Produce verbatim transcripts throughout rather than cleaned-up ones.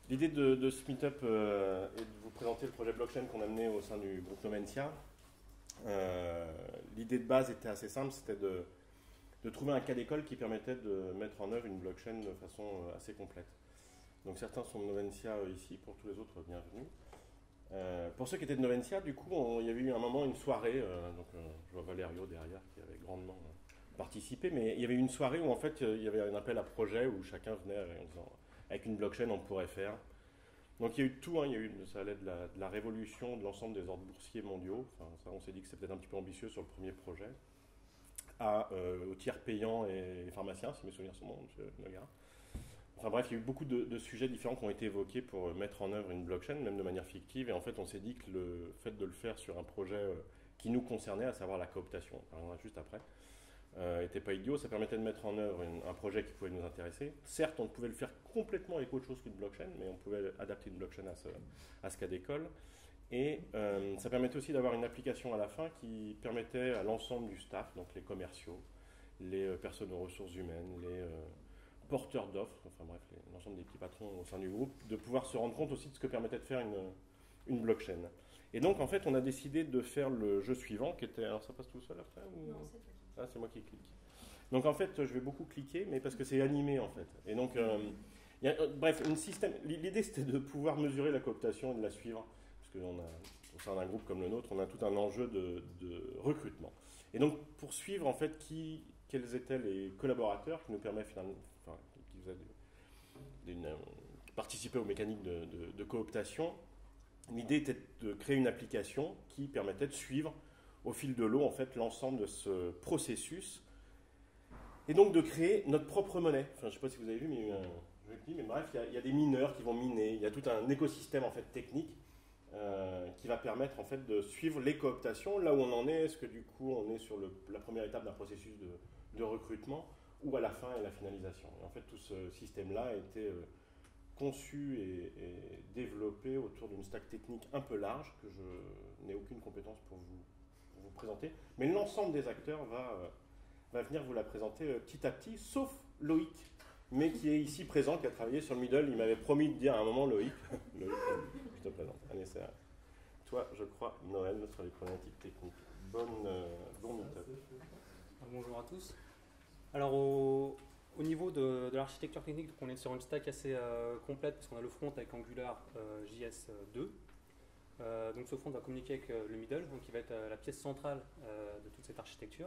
L'idée de, de ce meet-up euh, est de vous présenter le projet blockchain qu'on a mené au sein du groupe Nomentia. Euh, L'idée de base était assez simple, c'était de, de trouver un cas d'école qui permettait de mettre en œuvre une blockchain de façon euh, assez complète. Donc certains sont de Noventia euh, ici, pour tous les autres, bienvenue. Euh, pour ceux qui étaient de Noventia, du coup, on- il y avait eu un moment, une soirée, euh, donc euh, je vois Valerio derrière qui avait grandement euh, participé, mais il y avait eu une soirée où en fait euh, il y avait un appel à projet où chacun venait en disant avec une blockchain on pourrait faire. Donc il y a eu de tout, hein, il y a eu, ça allait de la, de la révolution de l'ensemble des ordres boursiers mondiaux, enfin, ça, on s'est dit que c'était peut-être un petit peu ambitieux sur le premier projet, à, euh, aux tiers payants et pharmaciens, si mes souvenirs sont bons, M. Noguera. Enfin bref, il y a eu beaucoup de, de sujets différents qui ont été évoqués pour mettre en œuvre une blockchain, même de manière fictive, et en fait on s'est dit que le fait de le faire sur un projet euh, qui nous concernait, à savoir la cooptation, on parlera juste après, euh, était pas idiot, ça permettait de mettre en œuvre une- un projet qui pouvait nous intéresser. Certes, on pouvait le faire complètement avec autre chose qu'une blockchain, mais on pouvait adapter une blockchain à ce, à ce cas d'école. Et euh, ça permettait aussi d'avoir une application à la fin qui permettait à l'ensemble du staff, donc les commerciaux, les euh, personnes aux ressources humaines, les euh, porteurs d'offres, enfin bref, les- l'ensemble des petits patrons au sein du groupe, de pouvoir se rendre compte aussi de ce que permettait de faire une, une blockchain. Et donc en fait, on a décidé de faire le jeu suivant, qui était... Alors ça passe tout seul après ou... Non, c'est toi qui. Ah, c'est moi qui clique. Donc en fait, je vais beaucoup cliquer, mais parce que c'est animé en fait. Et donc, euh, il y a- euh, bref, une système. L'idée c'était de pouvoir mesurer la cooptation et de la suivre, parce qu'on a, au sein d'un groupe comme le nôtre, on a tout un enjeu de, de recrutement. Et donc pour suivre en fait qui, quels étaient les collaborateurs qui nous permettent finalement, enfin, qui faisaient des- des- qui participaient aux mécaniques de, de- de cooptation. L'idée était de créer une application qui permettait de suivre au fil de l'eau en fait l'ensemble de ce processus et donc de créer notre propre monnaie. Enfin, je ne sais pas si vous avez vu, mais il y a eu un jeu de mais bref, il y, a, il y a des mineurs qui vont miner, il y a tout un écosystème en fait technique euh, qui va permettre en fait de suivre les cooptations, là où on en est, est-ce que du coup on est sur le, la première étape d'un processus de, de recrutement ou à la fin et la finalisation. Et en fait, tout ce système-là a été euh, conçu et, et développé autour d'une stack technique un peu large que je n'ai aucune compétence pour vous, pour vous présenter, mais l'ensemble des acteurs va, euh, va venir vous la présenter euh, petit à petit, sauf Loïc, mais qui est ici présent, qui a travaillé sur le middle. Il m'avait promis de dire à un moment, Loïc, Loïc, je te présente. Allez, c'est à toi, je crois, Noël, sur les problématiques techniques. Bonne, euh, bon meet-up. Bonjour à tous. Alors au, au niveau de, de l'architecture technique, donc on est sur une stack assez euh, complète parce qu'on a le front avec Angular euh, J S deux. Euh, donc ce front va communiquer avec euh, le middle, donc qui va être euh, la pièce centrale euh, de toute cette architecture.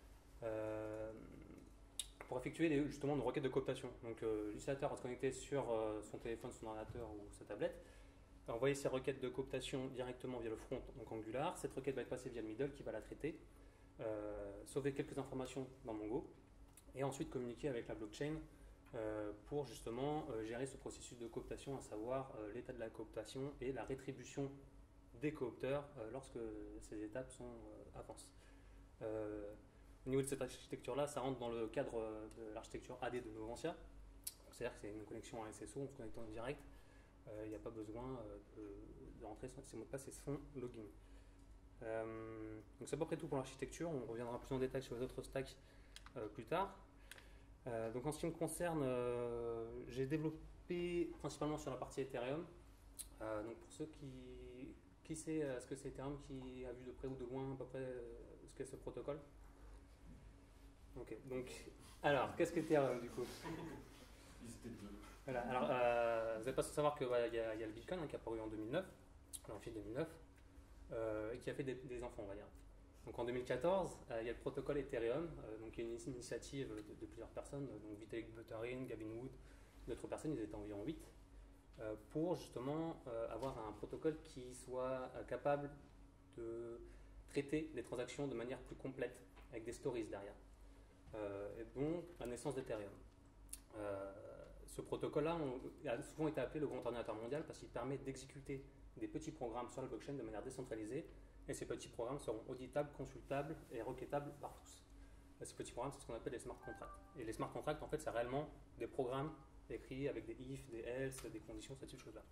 Euh, pour effectuer des, justement une requête de cooptation. Donc euh, l'utilisateur va se connecter sur euh, son téléphone, son ordinateur ou sa tablette, va envoyer ses requêtes de cooptation directement via le front, donc Angular. Cette requête va être passée via le middle qui va la traiter, euh, sauver quelques informations dans Mongo et ensuite communiquer avec la blockchain euh, pour justement euh, gérer ce processus de cooptation, à savoir euh, l'état de la cooptation et la rétribution des coopteurs euh, lorsque ces étapes sont, euh, avancent. Euh, au niveau de cette architecture-là, ça rentre dans le cadre de l'architecture A D de Noventia. C'est-à-dire que c'est une connexion à S S O, on se connecte en direct. Il n'y a pas besoin euh, de, de rentrer ses mots de passe et son login. Euh, donc c'est à peu près tout pour l'architecture. On reviendra plus en détail sur les autres stacks euh, plus tard. Euh, donc en ce qui me concerne, euh, j'ai développé principalement sur la partie Ethereum. Euh, donc pour ceux qui, qui sait euh, ce que c'est Ethereum, qui a vu de près ou de loin à peu près euh, ce qu'est ce protocole. Ok, donc alors qu'est-ce que Ethereum du coup? Voilà, alors euh, vous n'avez pas sans savoir qu'il voilà, y, y a le Bitcoin hein, qui est apparu en deux mille neuf, en février deux mille neuf, euh, et qui a fait des, des enfants, on va dire. Donc en deux mille quatorze, euh, il y a le protocole Ethereum, euh, donc il y a une initiative de, de plusieurs personnes, donc Vitalik Buterin, Gavin Wood, d'autres personnes, ils étaient environ huit, euh, pour justement euh, avoir un protocole qui soit euh, capable de traiter les transactions de manière plus complète, avec des stories derrière. Euh, et donc la naissance d'Ethereum. Euh, ce protocole-là a souvent été appelé le grand ordinateur mondial parce qu'il permet d'exécuter des petits programmes sur la blockchain de manière décentralisée, et ces petits programmes seront auditables, consultables et requêtables par tous. Et ces petits programmes, c'est ce qu'on appelle les smart contracts. Et les smart contracts, en fait, c'est réellement des programmes écrits avec des if, des else, des conditions, ce type de choses-là.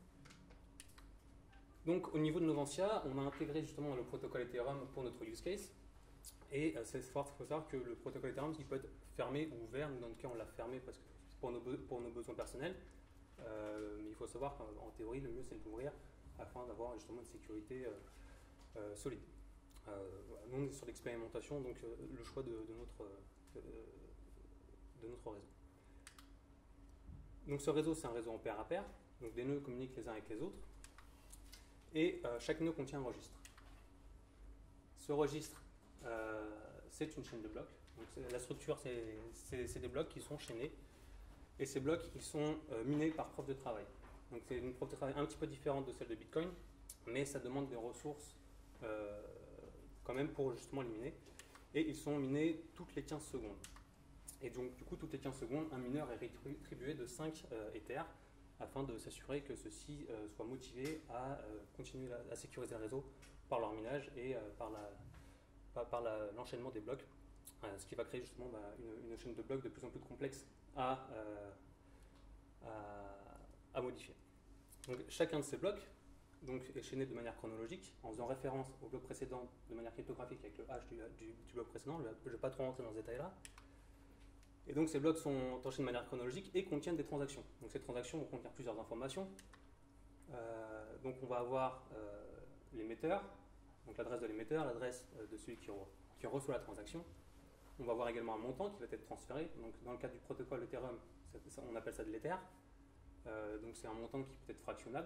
Donc au niveau de Noventia, on a intégré justement le protocole Ethereum pour notre use case. Et il faut savoir que le protocole Ethereum il peut être fermé ou ouvert. Nous, dans notre cas, on l'a fermé parce que pour nos, pour nos besoins personnels. Euh, mais il faut savoir qu'en théorie, le mieux c'est de l'ouvrir afin d'avoir justement une sécurité euh, euh, solide. Euh, voilà. Nous on est sur l'expérimentation, donc euh, le choix de, de, notre, euh, de notre réseau. Donc ce réseau c'est un réseau en paire à paire, donc des nœuds communiquent les uns avec les autres, et euh, chaque nœud contient un registre. Ce registre, euh, c'est une chaîne de blocs. Donc la structure, c'est des blocs qui sont chaînés, et ces blocs, ils sont euh, minés par preuve de travail. Donc c'est une preuve de travail un petit peu différente de celle de Bitcoin, mais ça demande des ressources euh, quand même pour justement les miner. Et ils sont minés toutes les quinze secondes. Et donc du coup, toutes les quinze secondes, un mineur est rétribué de cinq euh, Ethers afin de s'assurer que ceux-ci euh, soient motivés à euh, continuer la, à sécuriser le réseau par leur minage et euh, par la, par, par l'enchaînement des blocs, euh, ce qui va créer justement bah, une, une chaîne de blocs de plus en plus complexe à, euh, à, à modifier. Donc chacun de ces blocs donc, est chaîné de manière chronologique en faisant référence au bloc précédent de manière cryptographique avec le hash du, du, du bloc précédent. Je ne vais pas trop rentrer dans ce détail-là. Et donc ces blocs sont enchaînés de manière chronologique et contiennent des transactions. Donc ces transactions vont contenir plusieurs informations. Euh, donc on va avoir euh, l'émetteur, donc l'adresse de l'émetteur, l'adresse de celui qui, re, qui reçoit la transaction. On va avoir également un montant qui va être transféré. Donc dans le cadre du protocole Ethereum, ça, ça, on appelle ça de l'Ether. Euh, donc c'est un montant qui peut être fractionnable.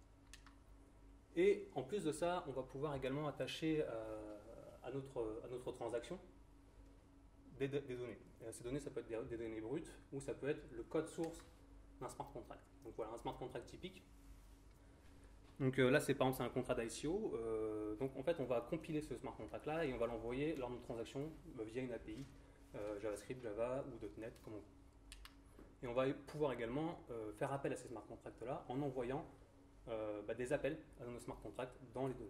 Et en plus de ça, on va pouvoir également attacher euh, à, notre, à notre transaction des, des données. Et ces données, ça peut être des, des données brutes ou ça peut être le code source d'un smart contract. Donc voilà, un smart contract typique. Donc euh, là, c'est par exemple un contrat d'I C O. Euh, donc en fait, on va compiler ce smart contract là et on va l'envoyer lors de notre transaction euh, via une A P I euh, JavaScript, Java ou .NET, comme on veut. Et on va pouvoir également euh, faire appel à ces smart contracts là en envoyant euh, bah, des appels à nos smart contracts dans les données.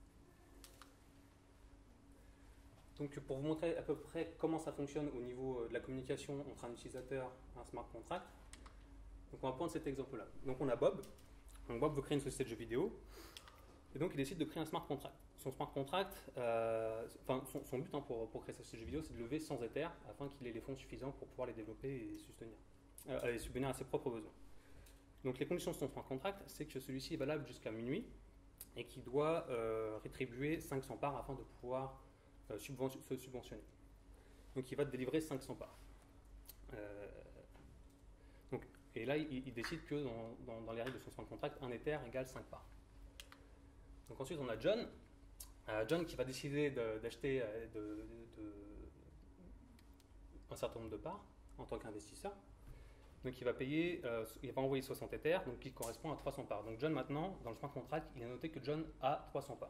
Donc pour vous montrer à peu près comment ça fonctionne au niveau de la communication entre un utilisateur et un smart contract, donc on va prendre cet exemple-là. Donc on a Bob. Donc Bob veut créer une société de jeux vidéo, et donc il décide de créer un smart contract. Son smart contract, euh, enfin son, son but hein, pour, pour créer sa société de jeux vidéo, c'est de lever cent Ethers afin qu'il ait les fonds suffisants pour pouvoir les développer et soutenir, euh, et subvenir à ses propres besoins. Donc les conditions de son smart contract, c'est que celui-ci est valable jusqu'à minuit et qu'il doit euh, rétribuer cinq cents parts afin de pouvoir euh, subvention, se subventionner. Donc il va te délivrer cinq cents parts. Euh, donc, et là, il, il décide que dans, dans, dans les règles de son smart contract, un Ether égale cinq parts. Donc ensuite, on a John. Euh, John qui va décider d'acheter de, de, de, de, un certain nombre de parts en tant qu'investisseur. Donc il va payer, euh, il va envoyer soixante Ethers, donc qui correspond à trois cents parts. Donc John maintenant, dans le smart contract, il a noté que John a trois cents parts.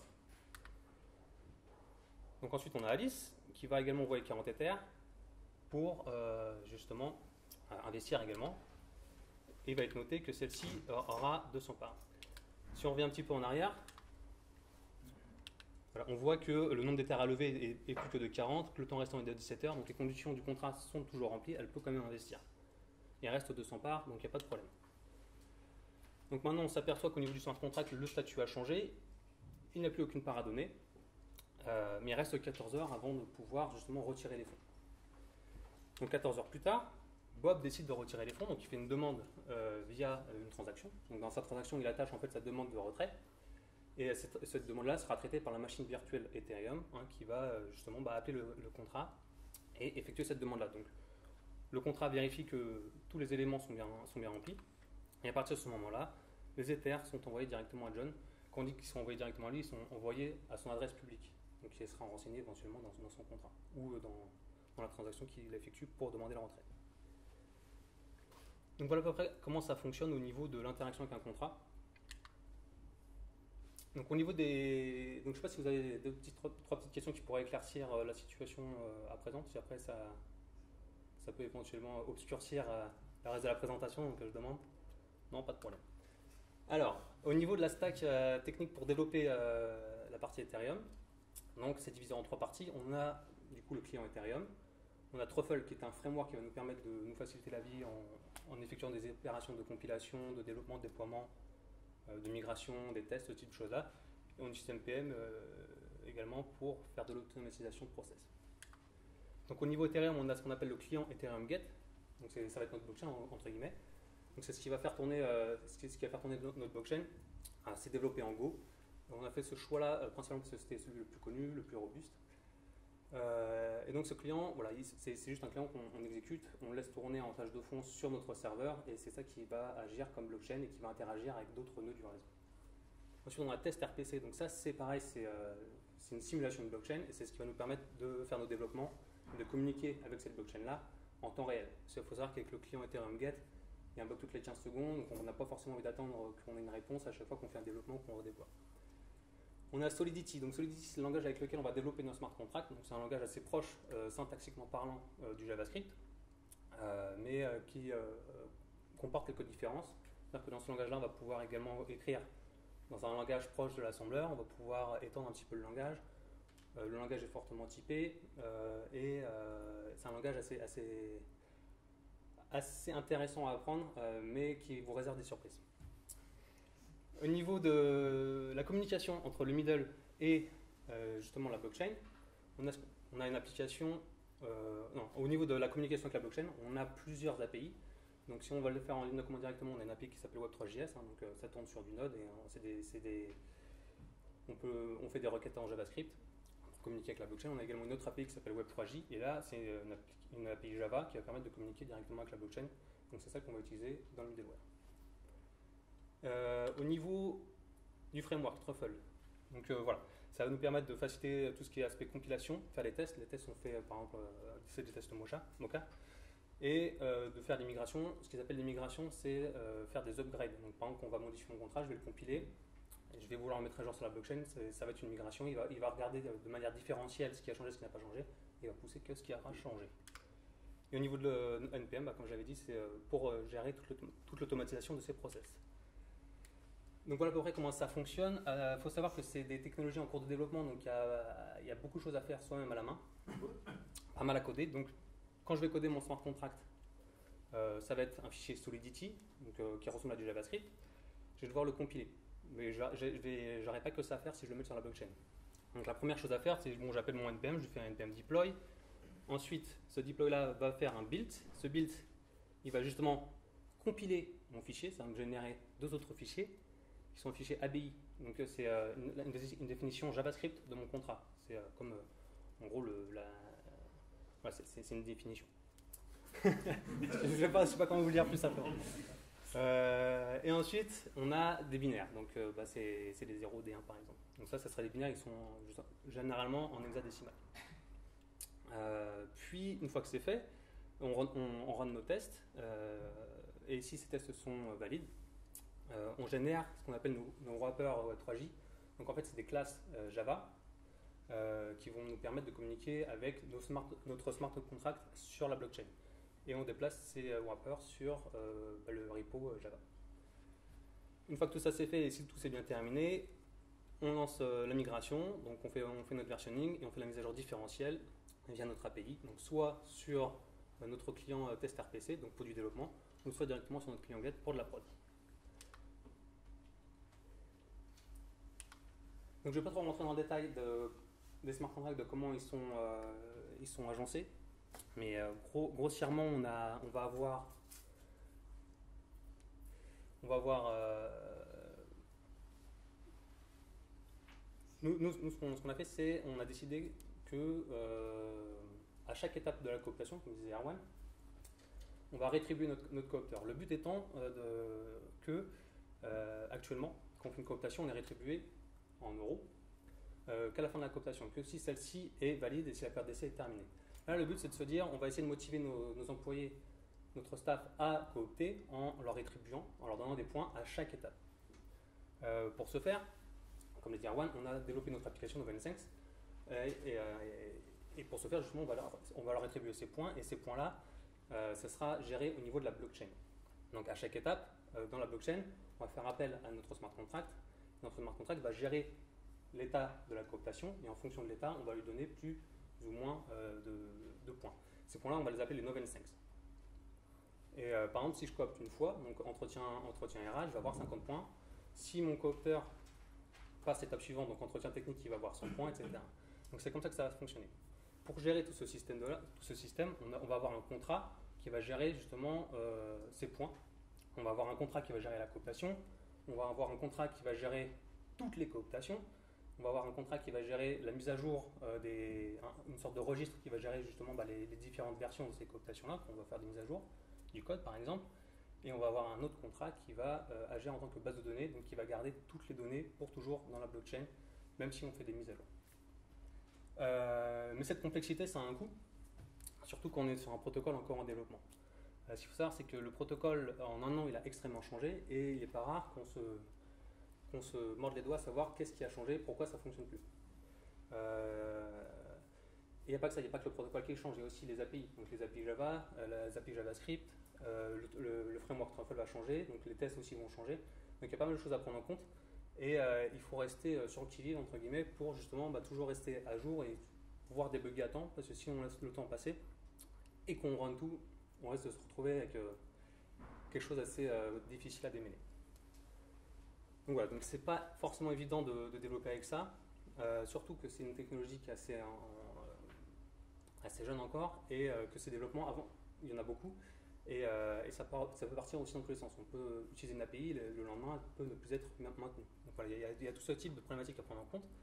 Donc ensuite on a Alice, qui va également envoyer quarante Ethers pour euh, justement euh, investir également. Et il va être noté que celle-ci aura deux cents parts. Si on revient un petit peu en arrière, voilà, on voit que le nombre d'Ethers à lever est, est plus que de quarante, que le temps restant est de dix-sept heures, donc les conditions du contrat sont toujours remplies, elle peut quand même investir. Il reste deux cents parts, donc il n'y a pas de problème. Donc maintenant, on s'aperçoit qu'au niveau du smart contract, le statut a changé. Il n'y a plus aucune part à donner. Euh, mais il reste quatorze heures avant de pouvoir justement retirer les fonds. Donc quatorze heures plus tard, Bob décide de retirer les fonds. Donc il fait une demande euh, via une transaction. Donc dans sa transaction, il attache en fait sa demande de retrait. Et cette, cette demande-là sera traitée par la machine virtuelle Ethereum hein, qui va justement bah, appeler le, le contrat et effectuer cette demande-là. Donc le contrat vérifie que tous les éléments sont bien, sont bien remplis. Et à partir de ce moment-là, les Ethers sont envoyés directement à John. Quand on dit qu'ils sont envoyés directement à lui, ils sont envoyés à son adresse publique. Donc il sera renseigné éventuellement dans, dans son contrat ou dans, dans la transaction qu'il effectue pour demander le retrait. Donc voilà à peu près comment ça fonctionne au niveau de l'interaction avec un contrat. Donc au niveau des... Donc je ne sais pas si vous avez deux petites, trois, trois petites questions qui pourraient éclaircir euh, la situation euh, à présent, si après ça... Ça peut éventuellement obscurcir euh, le reste de la présentation, donc je demande. Non, pas de problème. Alors, au niveau de la stack euh, technique pour développer euh, la partie Ethereum, donc c'est divisé en trois parties. On a du coup le client Ethereum. On a Truffle qui est un framework qui va nous permettre de nous faciliter la vie en, en effectuant des opérations de compilation, de développement, de déploiement, euh, de migration, des tests, ce type de choses-là. Et on utilise N P M euh, également pour faire de l'automatisation de process. Donc au niveau Ethereum, on a ce qu'on appelle le client Ethereum Get. Donc ça va être notre blockchain entre guillemets. Donc c'est ce qui va faire tourner, euh, ce qui, ce qui va faire tourner notre, notre blockchain. Ah, c'est développé en Go. On a fait ce choix-là euh, principalement parce que c'était celui le plus connu, le plus robuste. Euh, et donc ce client, voilà, c'est juste un client qu'on exécute, on le laisse tourner en tâche de fond sur notre serveur et c'est ça qui va agir comme blockchain et qui va interagir avec d'autres nœuds du réseau. Ensuite on a test R P C, donc ça c'est pareil, c'est euh, une simulation de blockchain et c'est ce qui va nous permettre de faire nos développements, de communiquer avec cette blockchain-là en temps réel. Parce qu'il faut savoir qu'avec le client Ethereum Get, il y a un bug toutes les quinze secondes, donc on n'a pas forcément envie d'attendre qu'on ait une réponse à chaque fois qu'on fait un développement ou qu'on redéploie. On a Solidity. Donc Solidity, c'est le langage avec lequel on va développer nos smart contracts. Donc c'est un langage assez proche, euh, syntaxiquement parlant, euh, du JavaScript, euh, mais euh, qui euh, comporte quelques différences. C'est-à-dire que dans ce langage-là, on va pouvoir également écrire dans un langage proche de l'assembleur. On va pouvoir étendre un petit peu le langage. Euh, le langage est fortement typé euh, et euh, c'est un langage assez, assez, assez intéressant à apprendre, euh, mais qui vous réserve des surprises. Au niveau de la communication entre le middle et euh, justement la blockchain, on a, on a une application, euh, non, au niveau de la communication avec la blockchain, on a plusieurs A P I. Donc si on va le faire en ligne de commande directement, on a une A P I qui s'appelle web trois j s, hein, donc euh, ça tourne sur du Node et euh, c'est des, c'est des, on, peut, on fait des requêtes en JavaScript pour communiquer avec la blockchain. On a également une autre A P I qui s'appelle web trois j et là c'est une, une A P I Java qui va permettre de communiquer directement avec la blockchain. Donc c'est ça qu'on va utiliser dans le middleware. Euh, au niveau du framework Truffle, donc euh, voilà, ça va nous permettre de faciliter tout ce qui est aspect compilation, faire les tests. Les tests sont faits, euh, par exemple, euh, c'est des tests Mocha, Mocha, et euh, de faire des migrations. Ce qu'ils appellent des migrations, c'est euh, faire des upgrades. Donc par exemple, on va modifier mon contrat, je vais le compiler, et je vais vouloir le mettre à jour sur la blockchain. Ça va être une migration. Il va, il va regarder de, de manière différentielle ce qui a changé, ce qui n'a pas changé, et il va pousser que ce qui aura changé. Et au niveau de N P M, bah, comme j'avais dit, c'est pour euh, gérer toute l'automatisation de ces process. Donc voilà à peu près comment ça fonctionne. Il euh, faut savoir que c'est des technologies en cours de développement, donc il y, y a beaucoup de choses à faire soi-même à la main, pas mal à coder. Donc quand je vais coder mon smart contract, euh, ça va être un fichier Solidity, donc, euh, qui ressemble à du JavaScript. Je vais devoir le compiler. Mais je n'aurai pas que ça à faire si je le mets sur la blockchain. Donc la première chose à faire, c'est bon, j'appelle mon N P M, je fais un N P M deploy. Ensuite, ce deploy-là va faire un build. Ce build, il va justement compiler mon fichier, ça va me générer deux autres fichiers qui sont un fichier A B I. Donc c'est euh, une, une définition JavaScript de mon contrat. C'est euh, comme, euh, en gros, le, la... voilà, c'est une définition. Je ne sais pas, je sais pas comment vous le dire plus simplement. Euh, et ensuite, on a des binaires. Donc euh, bah, c'est des zéro, des un par exemple. Donc ça, ça serait des binaires qui sont généralement en hexadécimal. Euh, puis, une fois que c'est fait, on run, on, on run nos tests. Euh, et si ces tests sont valides, Euh, on génère ce qu'on appelle nos, nos wrappers web trois j. Donc en fait, c'est des classes euh, Java euh, qui vont nous permettre de communiquer avec nos smart, notre smart contract sur la blockchain. Et on déplace ces euh, wrappers sur euh, le repo euh, Java. Une fois que tout ça c'est fait et si tout s'est bien terminé, on lance euh, la migration. Donc on fait, on fait notre versionning et on fait la mise à jour différentielle via notre A P I. Donc soit sur euh, notre client euh, test R P C, donc pour du développement, ou soit directement sur notre client Get pour de la prod. Donc je ne vais pas trop rentrer dans le détail de, des smart contracts, de comment ils sont, euh, ils sont agencés, mais euh, gros, grossièrement on, a, on va avoir, on va avoir euh, nous, nous, nous ce qu'on qu a fait, c'est on a décidé que euh, à chaque étape de la cooptation, comme disait Erwan, on va rétribuer notre, notre coopteur. Le but étant euh, de, que euh, actuellement, quand on fait une cooptation, on est rétribué en euros euh, qu'à la fin de la cooptation, que si celle-ci est valide et si la période d'essai est terminée. Là, le but, c'est de se dire, on va essayer de motiver nos, nos employés, notre staff, à coopter en leur rétribuant, en leur donnant des points à chaque étape. Euh, pour ce faire, comme l'a dit Erwan, on a développé notre application NovenSense et, et, et, et pour ce faire, justement, on va leur, on va leur rétribuer ces points et ces points-là, euh, ça sera géré au niveau de la blockchain. Donc, à chaque étape, euh, dans la blockchain, on va faire appel à notre smart contract. Notre smart contract va gérer l'état de la cooptation et en fonction de l'état, on va lui donner plus ou moins euh, de, de points. Ces points-là, on va les appeler les NovenSense. Et euh, par exemple, si je coopte une fois, donc entretien, entretien R H, je vais avoir cinquante points. Si mon coopteur passe l'étape suivante, donc entretien technique, il va avoir cent points, et cetera. Donc c'est comme ça que ça va fonctionner. Pour gérer tout ce système, de là, tout ce système on, a, on va avoir un contrat qui va gérer justement euh, ces points On va avoir un contrat qui va gérer la cooptation, on va avoir un contrat qui va gérer toutes les cooptations, on va avoir un contrat qui va gérer la mise à jour, euh, des, un, une sorte de registre qui va gérer justement bah, les, les différentes versions de ces cooptations-là, qu'on va faire des mises à jour du code par exemple, et on va avoir un autre contrat qui va euh, agir en tant que base de données, donc qui va garder toutes les données pour toujours dans la blockchain, même si on fait des mises à jour. Euh, mais cette complexité, ça a un coût, surtout quand on est sur un protocole encore en développement. Euh, ce qu'il faut savoir, c'est que le protocole, en un an, il a extrêmement changé, et il n'est pas rare qu'on se, qu'on se morde les doigts à savoir qu'est-ce qui a changé, pourquoi ça ne fonctionne plus. Euh, et il n'y a pas que ça, il n'y a pas que le protocole qui change, il y a aussi les A P I, donc les A P I Java, euh, les A P I JavaScript, euh, le, le, le framework Truffle va changer, donc les tests aussi vont changer, donc il y a pas mal de choses à prendre en compte. Et euh, il faut rester euh, sur le qui-vive, entre guillemets, pour justement bah, toujours rester à jour et pouvoir débugger à temps, parce que si on laisse le temps passer et qu'on run tout, on risque de se retrouver avec euh, quelque chose d'assez euh, difficile à démêler. Donc voilà, donc c'est pas forcément évident de, de développer avec ça, euh, surtout que c'est une technologie qui est assez, en, euh, assez jeune encore, et euh, que ces développements, avant, il y en a beaucoup, et, euh, et ça, part, ça peut partir aussi dans tous les sens. On peut utiliser une A P I, le, le lendemain, elle peut ne plus être maintenue. Donc voilà, il y, a, il y a tout ce type de problématiques à prendre en compte.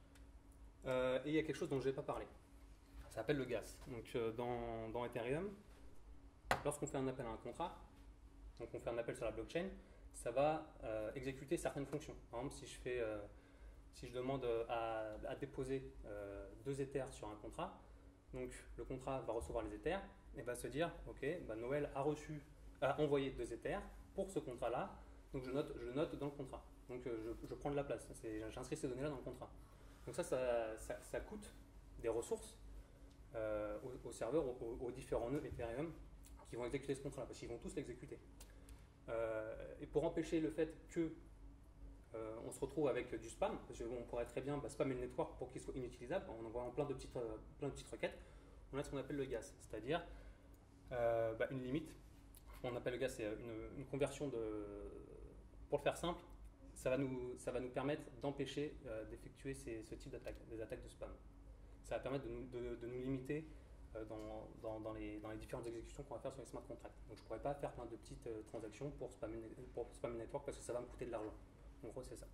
Euh, et il y a quelque chose dont je n'ai pas parlé. Ça s'appelle le gas. Donc euh, dans, dans Ethereum, lorsqu'on fait un appel à un contrat, donc on fait un appel sur la blockchain, ça va euh, exécuter certaines fonctions. Par exemple, si je, fais, euh, si je demande à, à déposer euh, deux Ethers sur un contrat, donc le contrat va recevoir les Ethers et va se dire, ok, bah Noël a reçu, a envoyé deux Ethers pour ce contrat-là, donc je note, je note dans le contrat. Donc je, je prends de la place, j'inscris ces données-là dans le contrat. Donc ça, ça, ça, ça coûte des ressources euh, aux, aux serveurs, aux, aux différents nœuds Ethereum qui vont exécuter ce contrat-là, parce qu'ils vont tous l'exécuter. Euh, et pour empêcher le fait que euh, on se retrouve avec du spam, parce qu'on pourrait très bien bah, spammer le network pour qu'il soit inutilisable, en envoyant plein de petites, euh, plein de petites requêtes, on a ce qu'on appelle le gas, c'est-à-dire euh, bah, une limite. On appelle le gas, c'est une, une conversion de... Pour le faire simple, ça va nous, ça va nous permettre d'empêcher euh, d'effectuer ce type d'attaques, des attaques de spam. Ça va permettre de nous, de, de nous limiter euh, dans, dans, dans, les, dans les différentes exécutions qu'on va faire sur les smart contracts. Donc je ne pourrais pas faire plein de petites euh, transactions pour spammer, pour spammer le network parce que ça va me coûter de l'argent. En gros, c'est ça.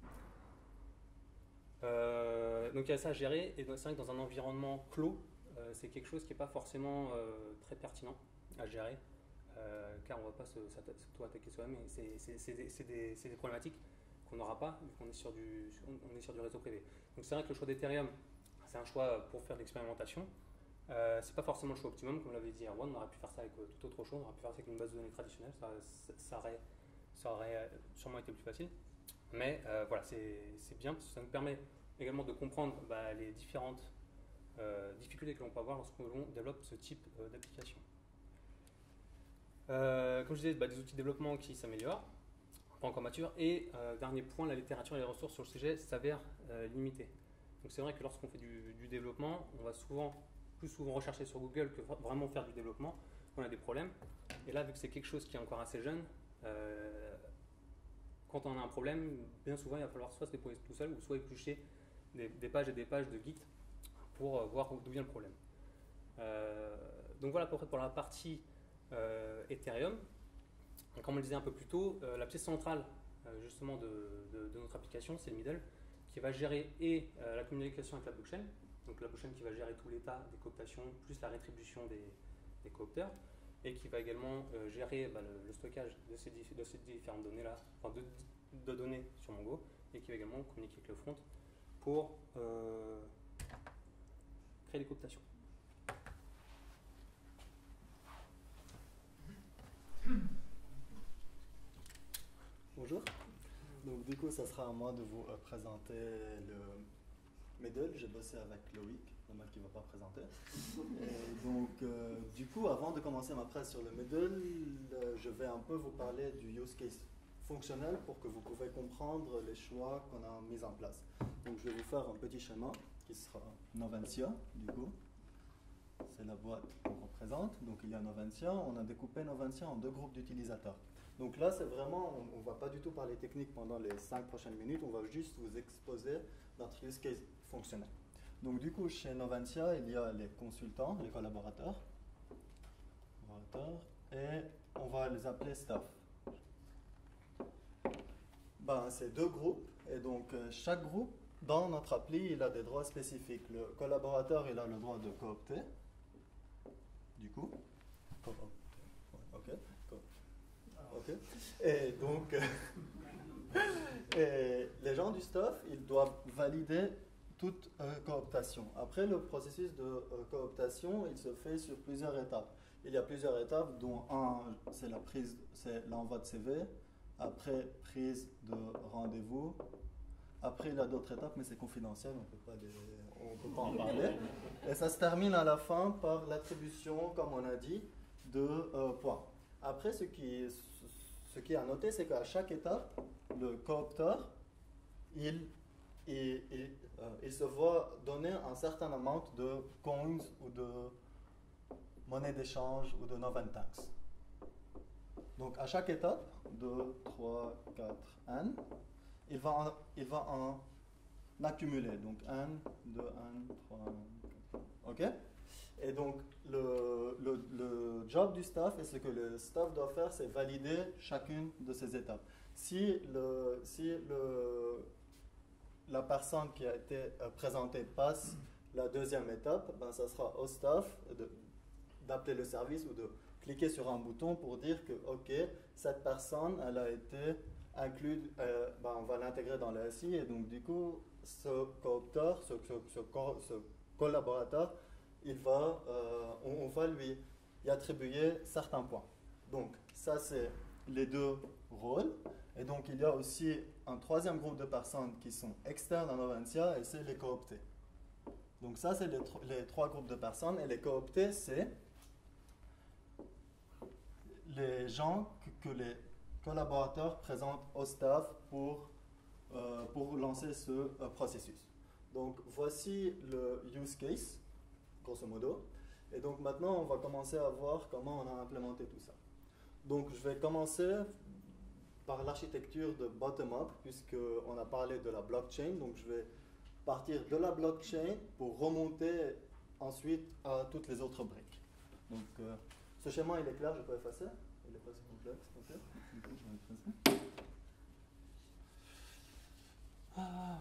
Euh, donc il y a ça à gérer, et c'est vrai que dans un environnement clos, euh, c'est quelque chose qui n'est pas forcément euh, très pertinent à gérer, euh, car on ne va pas s'auto-attaquer soi-même, et c'est des, des, des problématiques qu'on n'aura pas, vu qu'on est, sur du, on est sur du réseau privé. Donc c'est vrai que le choix d'Ethereum, c'est un choix pour faire de l'expérimentation. Euh, c'est pas forcément le choix optimum, comme l'avait dit Erwan, on aurait pu faire ça avec euh, tout autre chose, on aurait pu faire ça avec une base de données traditionnelle, ça, ça, ça, aurait, ça aurait sûrement été plus facile. Mais euh, voilà, c'est bien parce que ça nous permet également de comprendre bah, les différentes euh, difficultés que l'on peut avoir lorsqu'on développe ce type euh, d'application. Euh, comme je disais, bah, des outils de développement qui s'améliorent, pas encore matures, et euh, dernier point, la littérature et les ressources sur le sujet s'avèrent euh, limitées. Donc c'est vrai que lorsqu'on fait du, du développement, on va souvent, plus souvent rechercher sur Google que vraiment faire du développement, on a des problèmes. Et là, vu que c'est quelque chose qui est encore assez jeune, euh, quand on a un problème, bien souvent, il va falloir soit se débrouiller tout seul, ou soit éplucher des, des pages et des pages de Git pour euh, voir d'où vient le problème. Euh, donc voilà à peu près pour la partie euh, Ethereum. Donc, comme on le disait un peu plus tôt, euh, la pièce centrale euh, justement de, de, de notre application, c'est le middle, qui va gérer et euh, la communication avec la blockchain, donc la blockchain qui va gérer tout l'état des cooptations, plus la rétribution des, des coopteurs, et qui va également euh, gérer bah, le, le stockage de ces, de ces différentes données-là, enfin de, de données sur Mongo, et qui va également communiquer avec le front pour euh, créer les cooptations. Bonjour. Donc du coup, ça sera à moi de vous euh, présenter le middle. J'ai bossé avec Loïc, le mec qui ne va pas présenter. Et donc euh, du coup, avant de commencer ma presse sur le middle, euh, je vais un peu vous parler du use case fonctionnel pour que vous pouvez comprendre les choix qu'on a mis en place. Donc je vais vous faire un petit schéma qui sera Novantia du coup. C'est la boîte qu'on représente. Donc il y a Novantia. On a découpé Novantia en deux groupes d'utilisateurs. Donc là, c'est vraiment, on ne va pas du tout parler technique pendant les cinq prochaines minutes, on va juste vous exposer notre use case fonctionnel. Donc du coup, chez Novantia, il y a les consultants, les collaborateurs, collaborateurs et on va les appeler staff. ben, c'est deux groupes. Et donc, euh, chaque groupe, dans notre appli, il a des droits spécifiques. Le collaborateur, il a le droit de coopter. Du coup. Co- Ok. Co- Ok. Et donc, et les gens du staff, ils doivent valider toute euh, cooptation. Après, le processus de euh, cooptation, il se fait sur plusieurs étapes. Il y a plusieurs étapes, dont un, c'est la prise, c'est l'envoi de C V. Après, prise de rendez-vous. Après, il y a d'autres étapes, mais c'est confidentiel, on ne peut pas les- on peut pas en parler. Et ça se termine à la fin par l'attribution, comme on a dit, de euh, points. Après, ce qui, ce qui est à noter, c'est qu'à chaque étape, le coopteur, il, il, il, euh, il se voit donner un certain amount de coins ou de monnaie d'échange ou de novel tax. Donc, à chaque étape, deux, trois, quatre, n, il va en, il va en accumuler. Donc, n, deux, n, trois, quatre. OK? Et donc, le, le, le job du staff et ce que le staff doit faire, c'est valider chacune de ces étapes. Si, le, si le, la personne qui a été euh, présentée passe la deuxième étape, ben, ça sera au staff de, d'appeler le service ou de cliquer sur un bouton pour dire que, OK, cette personne, elle a été incluse, euh, ben, on va l'intégrer dans le S I, et donc du coup, ce coopteur, ce, ce, ce, co- ce collaborateur, il va, euh, on, on va lui y attribuer certains points. Donc, ça, c'est les deux rôles. Et donc, il y a aussi un troisième groupe de personnes qui sont externes à Noventia, et c'est les cooptés. Donc, ça, c'est les, tro- les trois groupes de personnes. Et les cooptés, c'est les gens que, que les collaborateurs présentent au staff pour, euh, pour lancer ce euh, processus. Donc, voici le use case, grosso modo. Et donc, maintenant, on va commencer à voir comment on a implémenté tout ça. Donc, je vais commencer par l'architecture de bottom-up, puisqu'on a parlé de la blockchain. Donc, je vais partir de la blockchain pour remonter ensuite à toutes les autres briques. Donc, euh, ce schéma, il est clair, je peux effacer. Il n'est pas si complexe. Okay. Du coup, je vais effacer. Ah.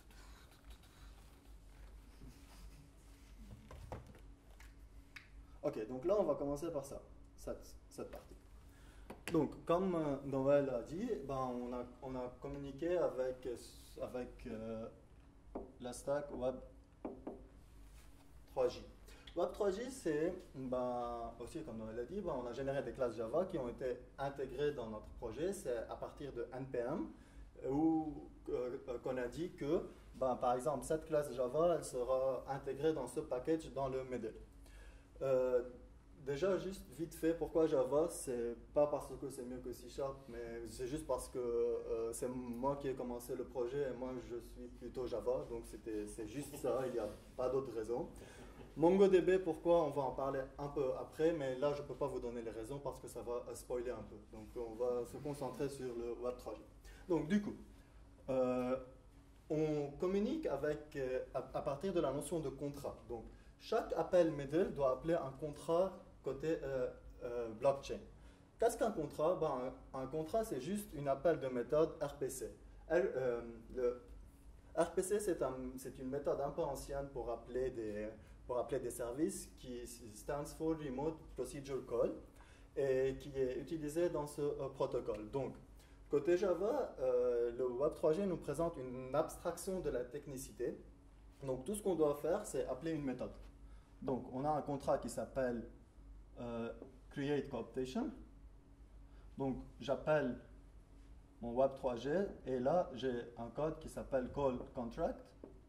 Ok, donc là, on va commencer par ça, cette, cette partie. Donc, comme euh, Noël a dit, ben, on, a, on a communiqué avec, avec euh, la stack Web trois J. Web trois J, c'est, ben, aussi comme Noël a dit, ben, on a généré des classes Java qui ont été intégrées dans notre projet. C'est à partir de N P M, où euh, qu'on a dit que, ben, par exemple, cette classe Java, elle sera intégrée dans ce package dans le middle. Euh, déjà, juste vite fait, pourquoi Java? C'est pas parce que c'est mieux que C Sharp, mais c'est juste parce que euh, c'est moi qui ai commencé le projet et moi je suis plutôt Java, donc c'est juste ça, il n'y a pas d'autres raisons. MongoDB, pourquoi? On va en parler un peu après, mais là je ne peux pas vous donner les raisons parce que ça va spoiler un peu. Donc on va se concentrer sur le Web trois J. Donc du coup, euh, on communique avec, euh, à, à partir de la notion de contrat. Donc, chaque appel middle doit appeler un contrat côté euh, euh, blockchain. Qu'est-ce qu'un contrat? Ben, un, un contrat, c'est juste une appel de méthode R P C. Elle, euh, le R P C, c'est un, une méthode un peu ancienne pour appeler des, pour appeler des services qui stands for Remote Procedure Call et qui est utilisée dans ce euh, protocole. Donc, côté Java, euh, le Web trois J nous présente une abstraction de la technicité. Donc, tout ce qu'on doit faire, c'est appeler une méthode. Donc, on a un contrat qui s'appelle euh, Create Cooptation. Donc, j'appelle mon Web trois J et là, j'ai un code qui s'appelle Call Contract.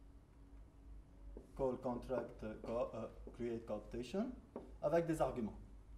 Call Contract euh, co euh, Create Cooptation avec des arguments.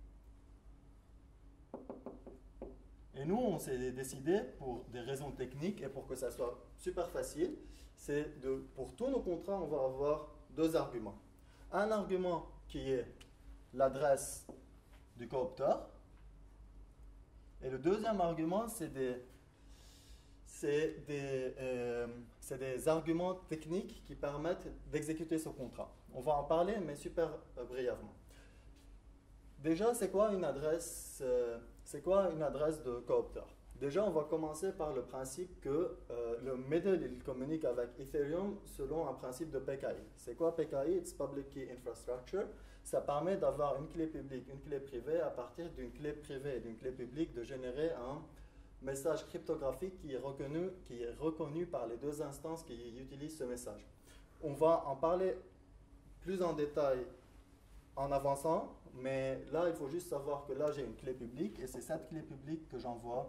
Et nous, on s'est décidé, pour des raisons techniques et pour que ça soit super facile, c'est de, pour tous nos contrats, on va avoir deux arguments. Un argument qui est l'adresse du coopteur. Et le deuxième argument, c'est des, c'est des, euh, c'est des arguments techniques qui permettent d'exécuter ce contrat. On va en parler, mais super euh, brièvement. Déjà, c'est quoi une adresse, euh, c'est quoi une adresse de coopteur? Déjà, on va commencer par le principe que euh, le middle, il communique avec Ethereum selon un principe de P K I. C'est quoi P K I? It's Public Key Infrastructure. Ça permet d'avoir une clé publique, une clé privée, à partir d'une clé privée et d'une clé publique, de générer un message cryptographique qui est reconnu, qui est reconnu par les deux instances qui utilisent ce message. On va en parler plus en détail en avançant, mais là, il faut juste savoir que là, j'ai une clé publique et c'est cette clé publique que j'envoie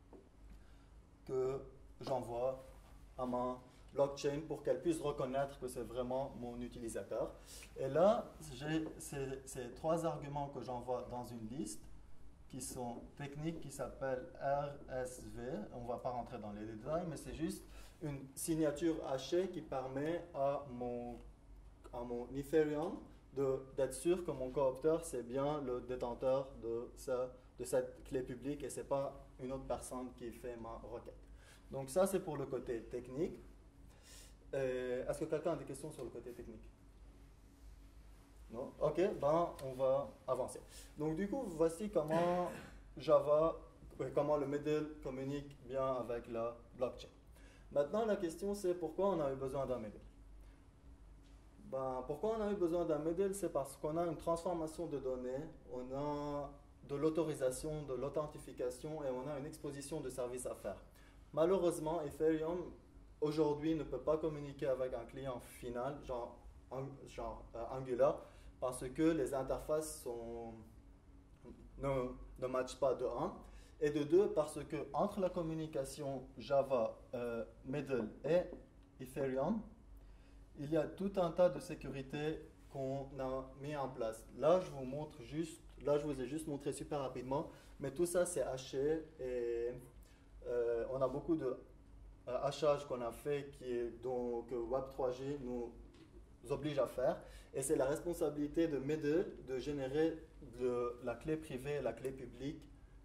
que j'envoie à ma blockchain pour qu'elle puisse reconnaître que c'est vraiment mon utilisateur. Et là, j'ai ces, ces trois arguments que j'envoie dans une liste qui sont techniques, qui s'appellent R S V. On ne va pas rentrer dans les détails, mais c'est juste une signature hachée qui permet à mon, à mon Ethereum d'être sûr que mon coopteur, c'est bien le détenteur de, ça, de cette clé publique et ce n'est pas une autre personne qui fait ma requête. Donc ça, c'est pour le côté technique. Est-ce que quelqu'un a des questions sur le côté technique? Non? Ok, ben on va avancer. Donc du coup, voici comment Java, comment le middle communique bien avec la blockchain. Maintenant, la question c'est pourquoi on a eu besoin d'un middle? Ben, pourquoi on a eu besoin d'un middle? C'est parce qu'on a une transformation de données, on a de l'autorisation, de l'authentification et on a une exposition de services à faire. Malheureusement, Ethereum aujourd'hui ne peut pas communiquer avec un client final, genre, genre euh, Angular, parce que les interfaces sont, ne, ne matchent pas de un. Et de deux, parce que entre la communication Java, euh, Middle et Ethereum, il y a tout un tas de sécurité qu'on a mis en place. Là, je vous montre juste, là, je vous ai juste montré super rapidement, mais tout ça, c'est haché et euh, on a beaucoup de euh, hachage qu'on a fait qui est, donc, que Web trois G nous oblige à faire. Et c'est la responsabilité de Middle de générer de, la clé privée et la clé publique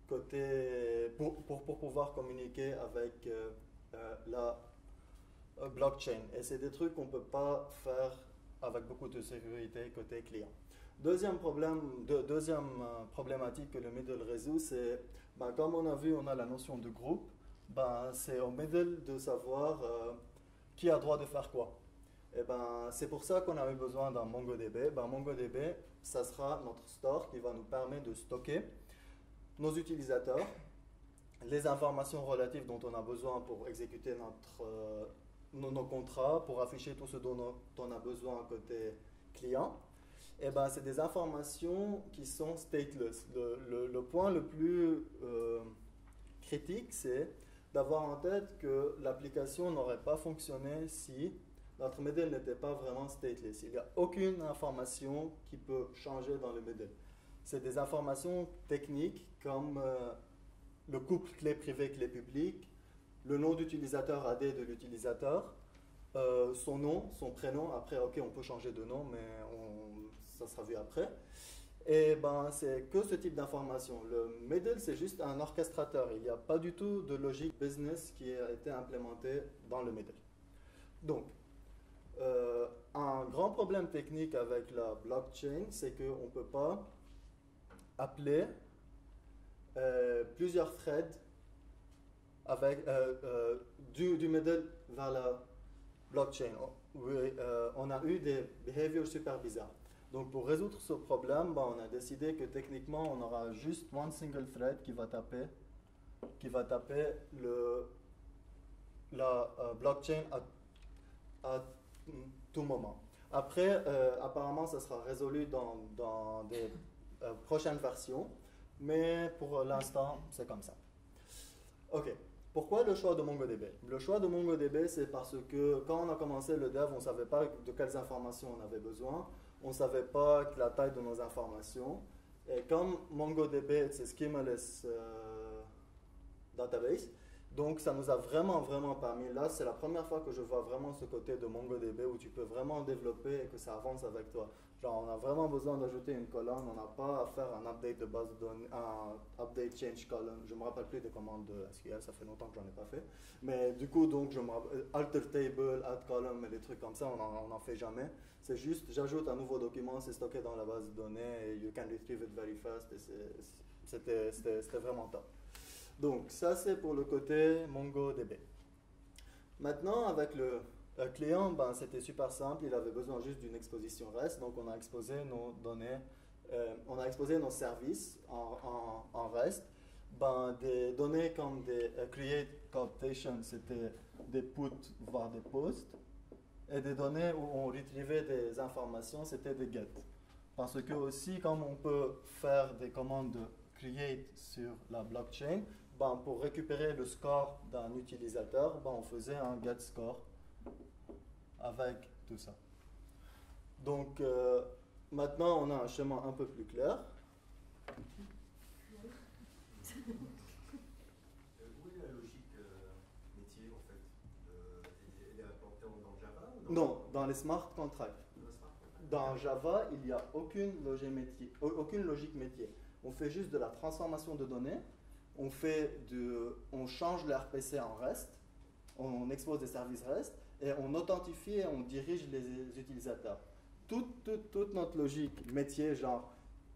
côté, pour, pour, pour pouvoir communiquer avec euh, euh, la euh, blockchain. Et c'est des trucs qu'on ne peut pas faire avec beaucoup de sécurité côté client. Deuxième, problème, de, deuxième euh, problématique que le Middle résout, c'est, ben, comme on a vu, on a la notion de groupe. Ben, c'est au Middle de savoir euh, qui a droit de faire quoi. Et ben, c'est pour ça qu'on a eu besoin d'un MongoDB. Ben, MongoDB, ça sera notre store qui va nous permettre de stocker nos utilisateurs, les informations relatives dont on a besoin pour exécuter notre, euh, nos, nos contrats, pour afficher tout ce dont on a besoin côté client. Et ben, c'est des informations qui sont stateless. Le, le, le point le plus euh, critique, c'est d'avoir en tête que l'application n'aurait pas fonctionné si notre middle n'était pas vraiment stateless. Il n'y a aucune information qui peut changer dans le middle. C'est des informations techniques comme euh, le couple clé privée, clé publique, le nom d'utilisateur A D de l'utilisateur, euh, son nom, son prénom. Après, ok, on peut changer de nom, mais on, ça sera vu après. Et ben, c'est que ce type d'information. Le middle, c'est juste un orchestrateur. Il n'y a pas du tout de logique business qui a été implémentée dans le middle. Donc, euh, un grand problème technique avec la blockchain, c'est qu'on ne peut pas appeler euh, plusieurs threads avec, euh, euh, du, du middle vers la blockchain. On, euh, on a eu des behaviors super bizarres. Donc pour résoudre ce problème, ben, on a décidé que techniquement on aura juste one single thread qui va taper, qui va taper le, la euh, blockchain à, à tout moment. Après, euh, apparemment, ça sera résolu dans, dans des euh, prochaines versions, mais pour l'instant, c'est comme ça. Ok. Pourquoi le choix de MongoDB? Le choix de MongoDB, c'est parce que quand on a commencé le dev, on ne savait pas de quelles informations on avait besoin. On ne savait pas la taille de nos informations. Et comme MongoDB, c'est schemaless euh, database, donc ça nous a vraiment, vraiment permis. Là, c'est la première fois que je vois vraiment ce côté de MongoDB où tu peux vraiment développer et que ça avance avec toi. Genre, on a vraiment besoin d'ajouter une colonne, on n'a pas à faire un update de base de données, un update change column. Je ne me rappelle plus des commandes de S Q L, ça fait longtemps que j'en ai pas fait. Mais du coup, donc, je me rappelle, alter table, add column et des trucs comme ça, on n'en fait jamais. C'est juste, j'ajoute un nouveau document, c'est stocké dans la base de données et you can retrieve it very fast. Et c'était vraiment top. Donc, ça, c'est pour le côté MongoDB. Maintenant, avec le, le client, ben, c'était super simple. Il avait besoin juste d'une exposition REST. Donc, on a exposé nos données, euh, on a exposé nos services en, en, en REST. Ben, des données comme des uh, create cooptation, c'était des puts, voire des posts. Et des données où on retrievait des informations, c'était des get. Parce que aussi, comme on peut faire des commandes de create sur la blockchain, ben, pour récupérer le score d'un utilisateur, ben, on faisait un get score avec tout ça. Donc, euh, maintenant, on a un schéma un peu plus clair. Non, dans les smart contracts. Dans Java, il n'y a aucune logique métier, aucune logique métier. On fait juste de la transformation de données, on, fait de, on change le R P C en REST, on expose des services REST, et on authentifie et on dirige les utilisateurs. Toute, toute, toute notre logique métier, genre,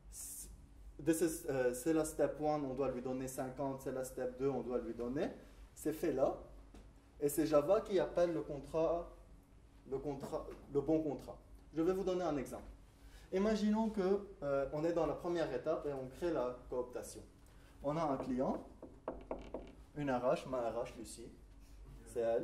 euh, c'est la step un, on doit lui donner cinquante, c'est la step deux, on doit lui donner, c'est fait là, et c'est Java qui appelle le contrat Le, contrat, le bon contrat. Je vais vous donner un exemple. Imaginons qu'on euh, est dans la première étape et on crée la cooptation. On a un client, une R H, ma R H Lucie, c'est elle.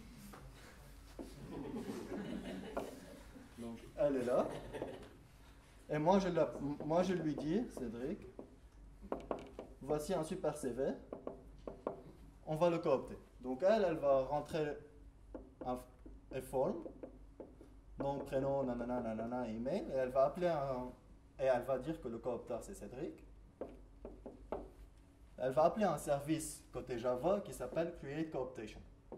Donc elle est là. Et moi je, la, moi je lui dis, Cédric, voici un super C V, on va le coopter. Donc elle, elle va rentrer un et form, nom, prénom, nanana, nanana, email, et elle va appeler un, et elle va dire que le coopteur c'est Cédric. Elle va appeler un service côté Java qui s'appelle Create Cooptation.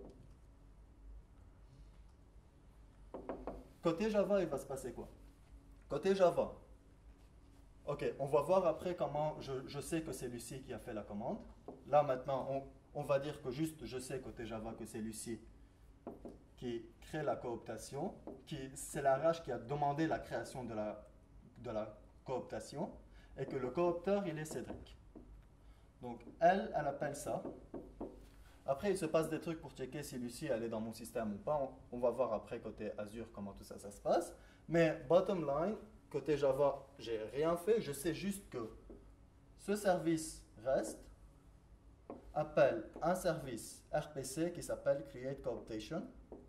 Côté Java, il va se passer quoi? Côté Java, ok, on va voir après comment je, je sais que c'est Lucie qui a fait la commande. Là maintenant, on, on va dire que juste je sais côté Java que c'est Lucie qui crée la cooptation, qui c'est la R H qui a demandé la création de la, de la cooptation, et que le coopteur, il est Cédric. Donc, elle, elle appelle ça. Après, il se passe des trucs pour checker si Lucie, elle est dans mon système ou pas. On, on va voir après, côté Azure, comment tout ça, ça se passe. Mais, bottom line, côté Java, j'ai rien fait. Je sais juste que ce service REST appelle un service R P C qui s'appelle Create Cooptation.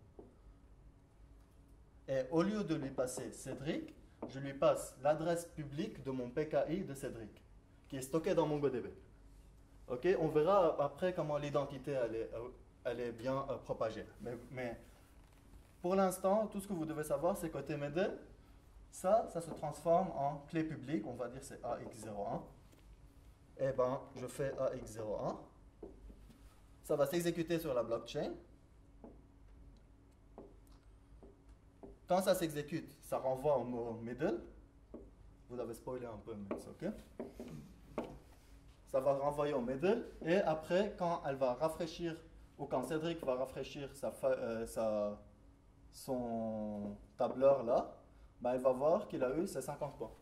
Et au lieu de lui passer Cédric, je lui passe l'adresse publique de mon P K I de Cédric, qui est stocké dans MongoDB. Ok, on verra après comment l'identité elle est, elle est bien euh, propagée. Mais, mais pour l'instant, tout ce que vous devez savoir, c'est côté Medel, ça, ça se transforme en clé publique, on va dire c'est A X zéro un. Et ben, je fais A X zéro un. Ça va s'exécuter sur la blockchain. Quand ça s'exécute, ça renvoie au mot middle. Vous avez spoilé un peu, mais c'est ok. Ça va renvoyer au middle. Et après, quand elle va rafraîchir, ou quand Cédric va rafraîchir sa, euh, sa, son tableur là, ben elle va voir qu'il a eu ses cinquante points.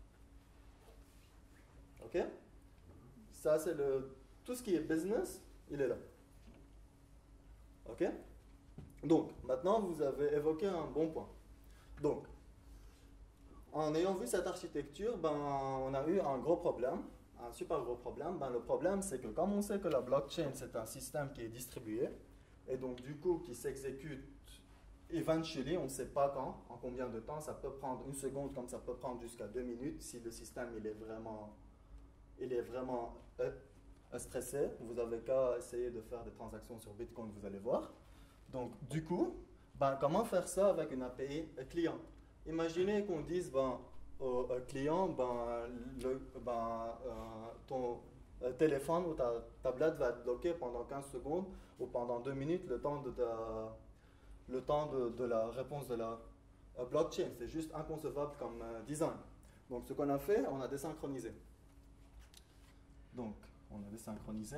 Ok? Ça, c'est le. Tout ce qui est business, il est là. Ok? Donc, maintenant, vous avez évoqué un bon point. Donc, en ayant vu cette architecture, ben, on a eu un gros problème, un super gros problème. Ben, le problème, c'est que comme on sait que la blockchain, c'est un système qui est distribué, et donc du coup, qui s'exécute eventually, on ne sait pas quand, en combien de temps, ça peut prendre une seconde, comme ça peut prendre jusqu'à deux minutes, si le système il est vraiment, il est vraiment euh, stressé. Vous n'avez qu'à essayer de faire des transactions sur Bitcoin, vous allez voir. Donc, du coup, ben, comment faire ça avec une A P I client? Imaginez qu'on dise ben, au, au client, ben, le, ben, euh, ton euh, téléphone ou ta tablette va être bloquée pendant quinze secondes ou pendant deux minutes, le temps de, ta, le temps de, de la réponse de la euh, blockchain. C'est juste inconcevable comme euh, design. Donc, ce qu'on a fait, on a désynchronisé. Donc, on a désynchronisé.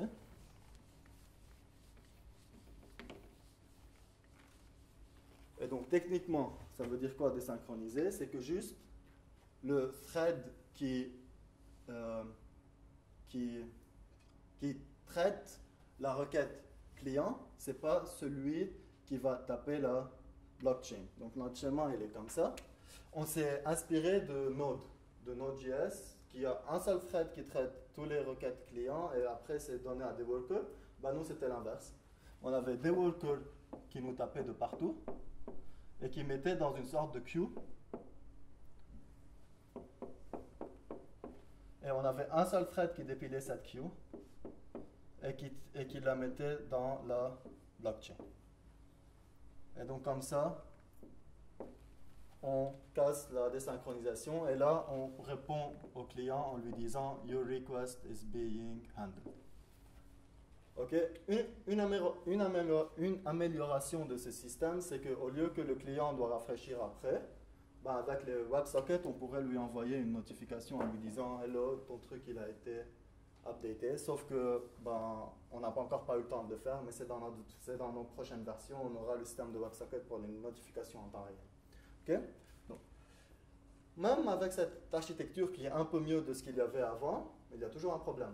Et donc, techniquement, ça veut dire quoi désynchroniser? C'est que juste le thread qui, euh, qui, qui traite la requête client, ce n'est pas celui qui va taper la blockchain. Donc notre schéma, il est comme ça. On s'est inspiré de Node, de Node.js, qui a un seul thread qui traite toutes les requêtes clients et après c'est donné à des workers. Ben, nous, c'était l'inverse. On avait des workers qui nous tapaient de partout et qui mettaient dans une sorte de queue. Et on avait un seul thread qui dépilait cette queue et qui, et qui la mettait dans la blockchain. Et donc comme ça, on casse la désynchronisation et là, on répond au client en lui disant « Your request is being handled ». Ok, une, une, amélior, une, amélior, une amélioration de ce système, c'est qu'au lieu que le client doit rafraîchir après, ben avec le WebSocket, on pourrait lui envoyer une notification en lui disant « Hello, ton truc il a été updaté », sauf que ben, on n'a pas encore pas eu le temps de le faire, mais c'est dans, notre, c'est dans nos prochaines versions, on aura le système de WebSocket pour les notifications en temps réel. Okay? Donc, même avec cette architecture qui est un peu mieux de ce qu'il y avait avant, il y a toujours un problème.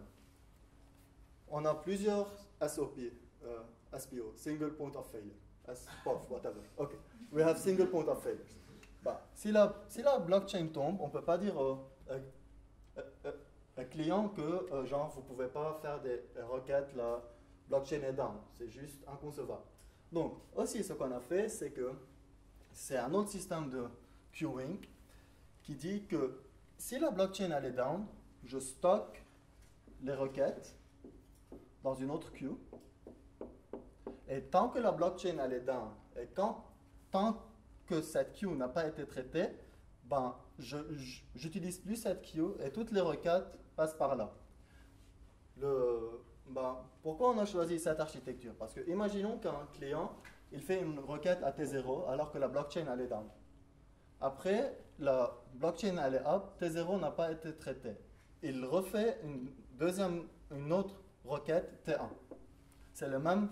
On a plusieurs S O P, uh, S P O, Single Point of Failure, S P O F, whatever. Okay, we have Single Point of Failure. Bah, si, la, si la blockchain tombe, on ne peut pas dire au euh, euh, euh, client que, euh, genre, vous ne pouvez pas faire des requêtes, la blockchain est down. C'est juste inconcevable. Donc, aussi, ce qu'on a fait, c'est que c'est un autre système de queuing qui dit que si la blockchain elle est down, je stocke les requêtes dans une autre queue. Et tant que la blockchain elle est down, et quand, tant que cette queue n'a pas été traitée, ben, je n'utilise plus cette queue et toutes les requêtes passent par là. Le, ben, pourquoi on a choisi cette architecture? Parce que imaginons qu'un client il fait une requête à T zéro alors que la blockchain elle est down. Après, la blockchain elle est up, T zéro n'a pas été traité. Il refait une deuxième, une autre requête T un. C'est le même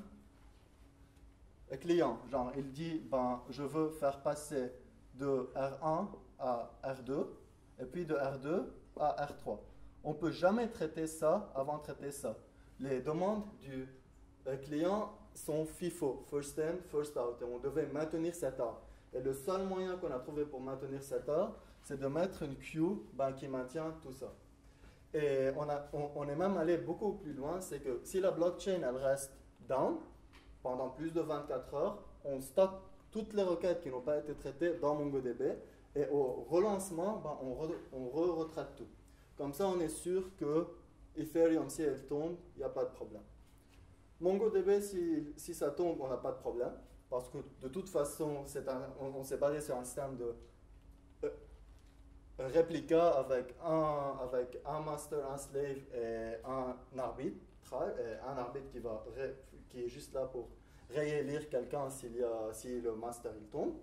client. Genre, il dit, ben, je veux faire passer de R un à R deux et puis de R deux à R trois. On ne peut jamais traiter ça avant de traiter ça. Les demandes du client sont FIFO, first in, first out, et on devait maintenir cet ordre. Et le seul moyen qu'on a trouvé pour maintenir cet ordre, c'est de mettre une queue ben, qui maintient tout ça. Et on, a, on, on est même allé beaucoup plus loin, c'est que si la blockchain elle reste down pendant plus de vingt-quatre heures, on stocke toutes les requêtes qui n'ont pas été traitées dans MongoDB et au relancement, ben, on, re, on re retraite tout. Comme ça, on est sûr que Ethereum, si elle tombe, il n'y a pas de problème. MongoDB, si, si ça tombe, on n'a pas de problème parce que de toute façon, un, on, on s'est basé sur un système de euh, réplica avec un, avec un master, un slave et un arbitre, et un arbitre qui, va ré, qui est juste là pour réélire quelqu'un s'il y a, si le master il tombe.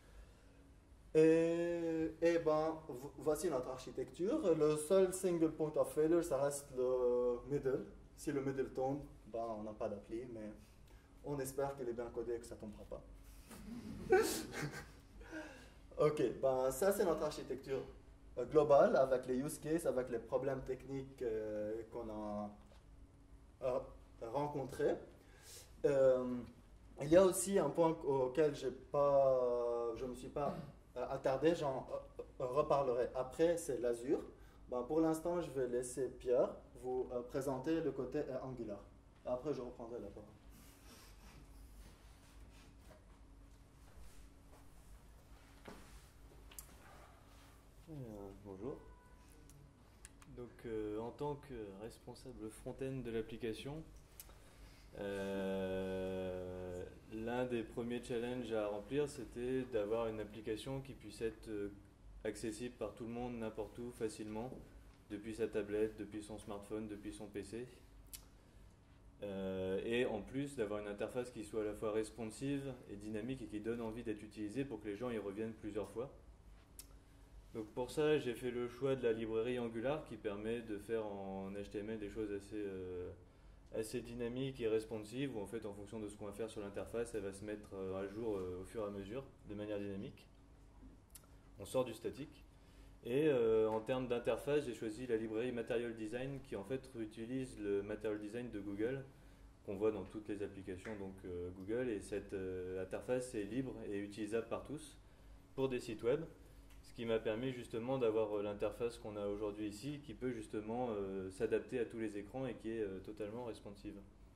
Et, et ben, voici notre architecture. Le seul single point of failure, ça reste le middle. Si le middle tombe, ben, on n'a pas d'appli, mais on espère qu'il est bien codé et que ça ne tombera pas. Ok, ben, ça c'est notre architecture globale avec les use cases, avec les problèmes techniques euh, qu'on a euh, rencontrés. Euh, il y a aussi un point auquel j'ai pas, je ne me suis pas attardé, j'en reparlerai après, c'est l'Azure. Ben, pour l'instant, je vais laisser Pierre vous euh, présenter le côté euh, Angular. Après, je reprendrai la parole. Euh, bonjour. Donc, euh, en tant que responsable front-end de l'application, euh, l'un des premiers challenges à remplir, c'était d'avoir une application qui puisse être euh, accessible par tout le monde, n'importe où, facilement, depuis sa tablette, depuis son smartphone, depuis son P C. Euh, et en plus, d'avoir une interface qui soit à la fois responsive et dynamique et qui donne envie d'être utilisée pour que les gens y reviennent plusieurs fois. Donc pour ça, j'ai fait le choix de la librairie Angular qui permet de faire en H T M L des choses assez, euh, assez dynamiques et responsives où en fait en fonction de ce qu'on va faire sur l'interface, elle va se mettre à jour euh, au fur et à mesure de manière dynamique. On sort du statique. Et euh, en termes d'interface, j'ai choisi la librairie Material Design qui en fait réutilise le Material Design de Google qu'on voit dans toutes les applications donc euh, Google, et cette euh, interface est libre et utilisable par tous pour des sites web, ce qui m'a permis justement d'avoir euh, l'interface qu'on a aujourd'hui ici qui peut justement euh, s'adapter à tous les écrans et qui est euh, totalement responsive.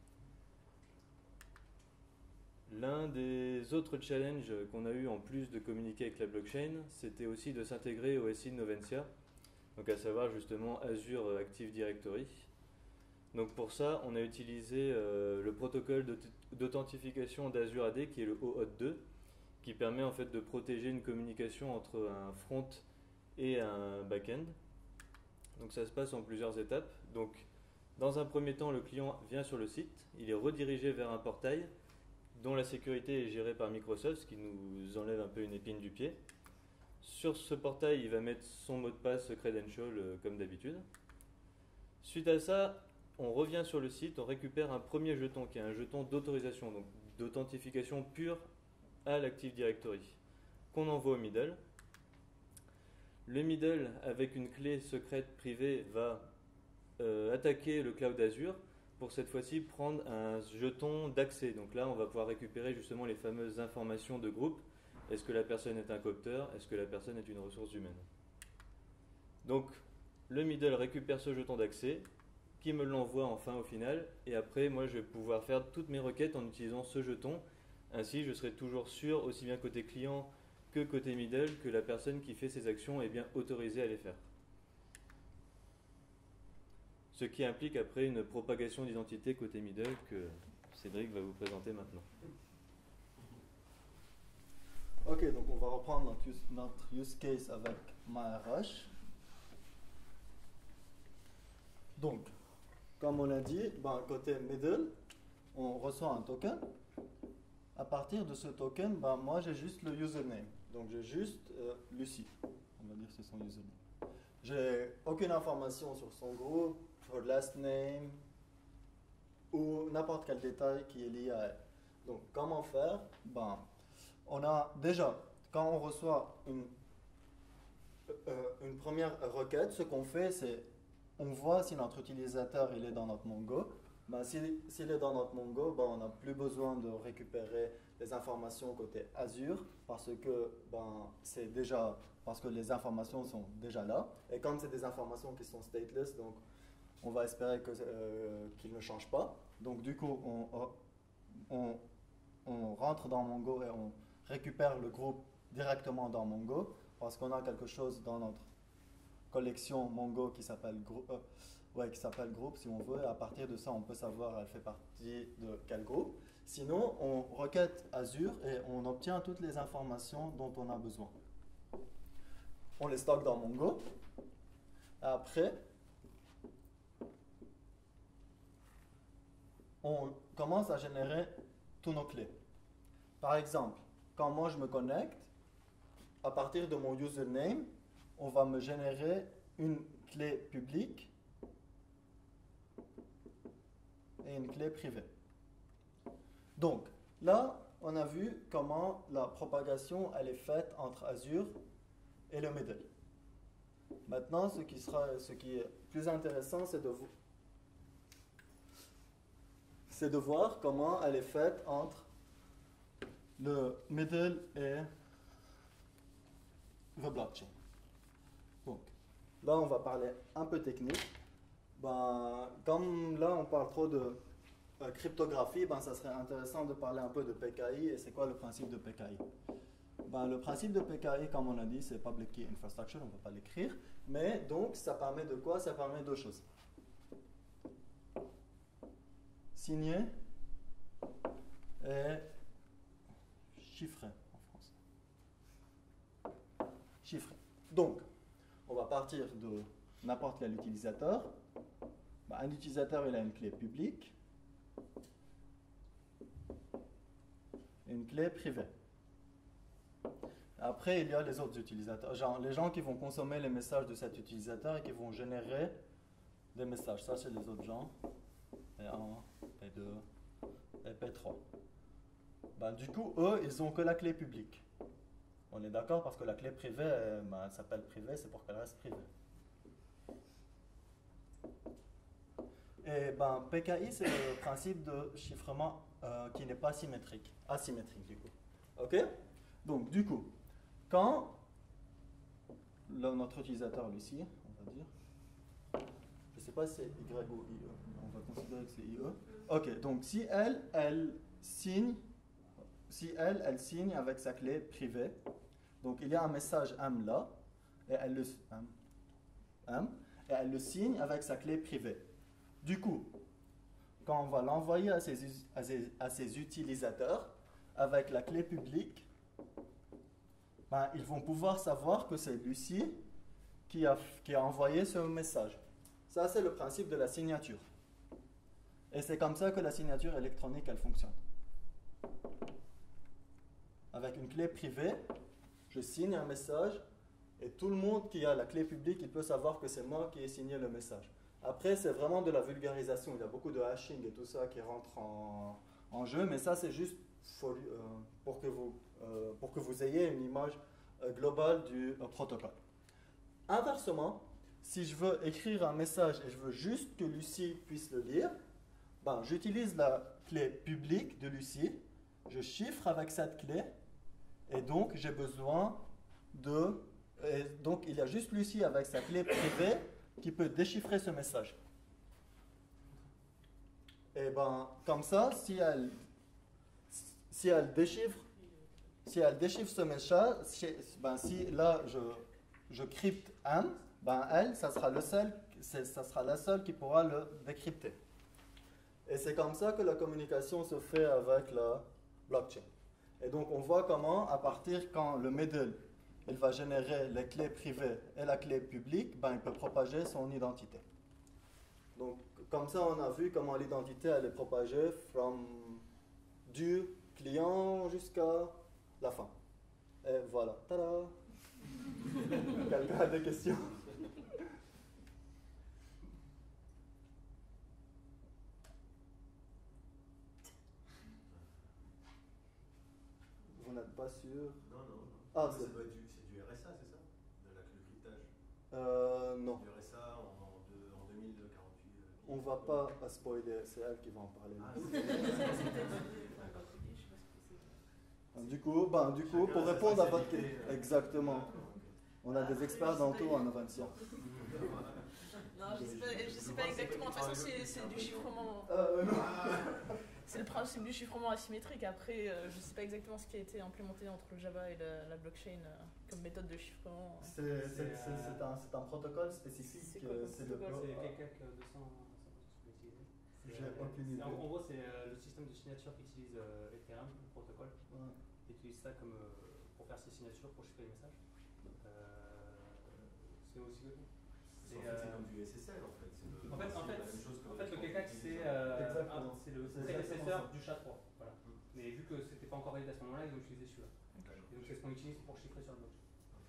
L'un des autres challenges qu'on a eu en plus de communiquer avec la blockchain, c'était aussi de s'intégrer au S I de Noventia, donc à savoir justement Azure Active Directory. Donc pour ça, on a utilisé euh, le protocole d'authentification d'Azure A D qui est le O auth deux, qui permet en fait de protéger une communication entre un front et un back-end. Donc ça se passe en plusieurs étapes. Donc dans un premier temps, le client vient sur le site, il est redirigé vers un portail dont la sécurité est gérée par Microsoft, ce qui nous enlève un peu une épine du pied. Sur ce portail, il va mettre son mot de passe credential euh, comme d'habitude. Suite à ça, on revient sur le site, on récupère un premier jeton qui est un jeton d'autorisation, donc d'authentification pure à l'Active Directory, qu'on envoie au middle. Le middle, avec une clé secrète privée, va euh, attaquer le cloud Azure pour cette fois-ci prendre un jeton d'accès. Donc là, on va pouvoir récupérer justement les fameuses informations de groupe. Est-ce que la personne est un copteur? Est-ce que la personne est une ressource humaine? Donc, le middle récupère ce jeton d'accès, qui me l'envoie enfin au final, et après moi je vais pouvoir faire toutes mes requêtes en utilisant ce jeton. Ainsi je serai toujours sûr, aussi bien côté client que côté middle, que la personne qui fait ces actions est bien autorisée à les faire. Ce qui implique après une propagation d'identité côté middle que Cédric va vous présenter maintenant. Ok, donc on va reprendre notre use, notre use case avec MyRush. Donc, comme on a dit, ben, côté middle, on reçoit un token. À partir de ce token, ben, moi j'ai juste le username. Donc j'ai juste euh, Lucie. On va dire que c'est son username. J'ai aucune information sur son groupe, her last name ou n'importe quel détail qui est lié à elle. Donc comment faire? Ben, on a déjà, quand on reçoit une, euh, une première requête, ce qu'on fait, c'est on voit si notre utilisateur il est dans notre Mongo. Ben, s'il, s'il est dans notre Mongo, ben, on n'a plus besoin de récupérer les informations côté Azure parce que ben, c'est déjà parce que les informations sont déjà là. Et comme c'est des informations qui sont stateless, donc on va espérer que, euh, qu'ils ne changent pas. Donc du coup, on, on, on rentre dans Mongo et on récupère le groupe directement dans Mongo parce qu'on a quelque chose dans notre collection Mongo qui s'appelle groupe, euh, ouais, qui s'appelle groupe si on veut. Et à partir de ça, on peut savoir elle fait partie de quel groupe. Sinon, on requête Azure et on obtient toutes les informations dont on a besoin. On les stocke dans Mongo. Après, on commence à générer tous nos clés. Par exemple, quand moi je me connecte, à partir de mon username, on va me générer une clé publique et une clé privée. Donc, là, on a vu comment la propagation elle est faite entre Azure et le middle. Maintenant, ce qui, sera, ce qui est plus intéressant, c'est de, c'est de voir comment elle est faite entre le middle et the blockchain. Donc, là, on va parler un peu technique. Ben, comme là, on parle trop de euh, cryptographie, ben, ça serait intéressant de parler un peu de P K I. Et c'est quoi le principe de P K I? Ben, le principe de P K I, comme on a dit, c'est Public Key Infrastructure, on ne va pas l'écrire. Mais donc, ça permet de quoi? Ça permet deux choses. Signer et chiffrer en français. Chiffrer. Donc, on va partir de n'importe quel utilisateur. Ben, un utilisateur, il a une clé publique et une clé privée. Après, il y a les autres utilisateurs, genre les gens qui vont consommer les messages de cet utilisateur et qui vont générer des messages. Ça, c'est les autres gens. P un, P deux et P trois. Ben, du coup, eux, ils n'ont que la clé publique. On est d'accord parce que la clé privée, euh, ben, elle s'appelle privée, c'est pour qu'elle reste privée. Et ben, P K I, c'est le principe de chiffrement euh, qui n'est pas symétrique, asymétrique du coup. Ok? Donc, du coup, quand le- notre utilisateur, Lucie, on va dire, je ne sais pas si c'est Y ou I E, on va considérer que c'est I E. Ok, donc si elle, elle signe, si elle, elle signe avec sa clé privée, donc il y a un message M là, et elle le, M, M, et elle le signe avec sa clé privée. Du coup, quand on va l'envoyer à ses, à, ses, à ses utilisateurs avec la clé publique, ben, ils vont pouvoir savoir que c'est Lucie qui a, qui a envoyé ce message. Ça, c'est le principe de la signature. Et c'est comme ça que la signature électronique, elle fonctionne. Avec une clé privée, je signe un message et tout le monde qui a la clé publique, il peut savoir que c'est moi qui ai signé le message. Après, c'est vraiment de la vulgarisation. Il y a beaucoup de hashing et tout ça qui rentre en, en jeu, mais ça, c'est juste pour, euh, pour, que vous, euh, pour que vous ayez une image euh, globale du euh, protocole. Inversement, si je veux écrire un message et je veux juste que Lucie puisse le lire, ben, j'utilise la clé publique de Lucie, je chiffre avec cette clé, et donc j'ai besoin de... Et donc il y a juste Lucie avec sa clé privée qui peut déchiffrer ce message. Et ben comme ça, si elle, si elle déchiffre, si elle déchiffre ce message, si, ben si là je, je crypte M, ben elle, ça sera le seul, ça sera la seule qui pourra le décrypter. Et c'est comme ça que la communication se fait avec la blockchain. Et donc on voit comment, à partir quand le middle il va générer les clés privées et la clé publique, ben, il peut propager son identité. Donc, comme ça, on a vu comment l'identité elle est propagée from du client jusqu'à la fin. Et voilà. Tada! Quelqu'un a des questions? Vous n'êtes pas sûr? Non, non, non. Ah, ça c'est... doit être du, c'est du R S A, c'est ça? De la clé de cryptage. Euh, non. Du R S A en, en, de, en deux mille quarante-huit. Euh, On ne va pas à spoiler, c'est elle qui va en parler. Ah, Du coup, ben, du coup pour répondre à votre question, exactement. On a des experts dans tout en Invention. Non, je ne sais, sais pas exactement. De toute façon, c'est du chiffrement. Euh, non. C'est le principe du chiffrement asymétrique. Après, euh, je ne sais pas exactement ce qui a été implémenté entre le Java et la, la blockchain euh, comme méthode de chiffrement. C'est euh, un, un protocole spécifique. C'est quoi le C'est K K deux cents. J'ai aucune idée. En, en gros, c'est euh, le système de signature qu'utilise euh, Ethereum, le protocole. Ouais. Il utilise ça comme, euh, pour faire ses signatures, pour chiffrer les messages. Euh, c'est aussi. C'est euh, comme du S S L en fait. Le, en fait, en fait, la même chose que en fait le K K c'est euh, le prédécesseur du SHA trois. Voilà. Mm. Mais vu que c'était pas encore validé à ce moment-là, ils ont utilisé celui-là. Okay. Donc c'est ce qu'on utilise pour chiffrer sur le bloc.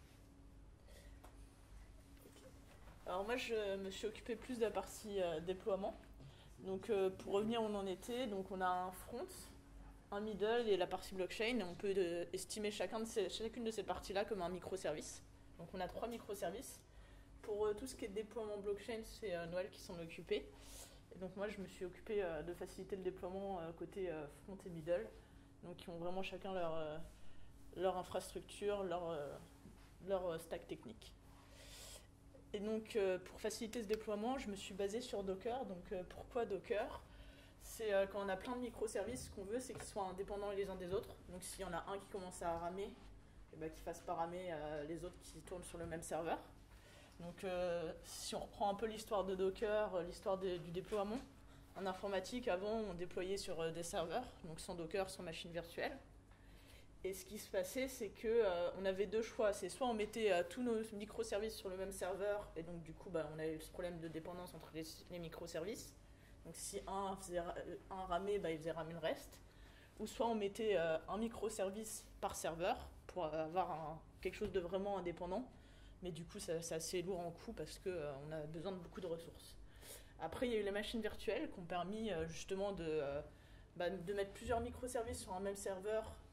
Alors moi, je me suis occupé plus de la partie euh, déploiement. Donc euh, pour revenir où on en était, donc on a un front, un middle et la partie blockchain. Et on peut euh, estimer chacun de ces, chacune de ces parties-là comme un microservice. Donc on a trois microservices. Pour euh, tout ce qui est déploiement blockchain, c'est euh, Noël qui s'en occupait. Et donc moi, je me suis occupé euh, de faciliter le déploiement euh, côté euh, front et middle. Donc ils ont vraiment chacun leur, euh, leur infrastructure, leur, euh, leur euh, stack technique. Et donc, euh, pour faciliter ce déploiement, je me suis basée sur Docker. Donc, euh, pourquoi Docker? C'est euh, quand on a plein de microservices, ce qu'on veut, c'est qu'ils soient indépendants les uns des autres. Donc, s'il y en a un qui commence à ramer, eh ben, qu'il fasse pas ramer euh, les autres qui tournent sur le même serveur. Donc, euh, si on reprend un peu l'histoire de Docker, euh, l'histoire de, du déploiement, en informatique, avant, on déployait sur euh, des serveurs, donc sans Docker, sans machine virtuelle. Et ce qui se passait, c'est qu'on euh, avait deux choix. C'est soit on mettait euh, tous nos microservices sur le même serveur, et donc du coup, bah, on avait ce problème de dépendance entre les, les microservices. Donc si un, faisait, un ramait, bah, il faisait ramer le reste. Ou soit on mettait euh, un microservice par serveur pour avoir un, quelque chose de vraiment indépendant. Mais du coup, c'est assez lourd en coût parce qu'on euh, a besoin de beaucoup de ressources. Après, il y a eu les machines virtuelles qui ont permis euh, justement de, euh, bah, de mettre plusieurs microservices sur un même serveur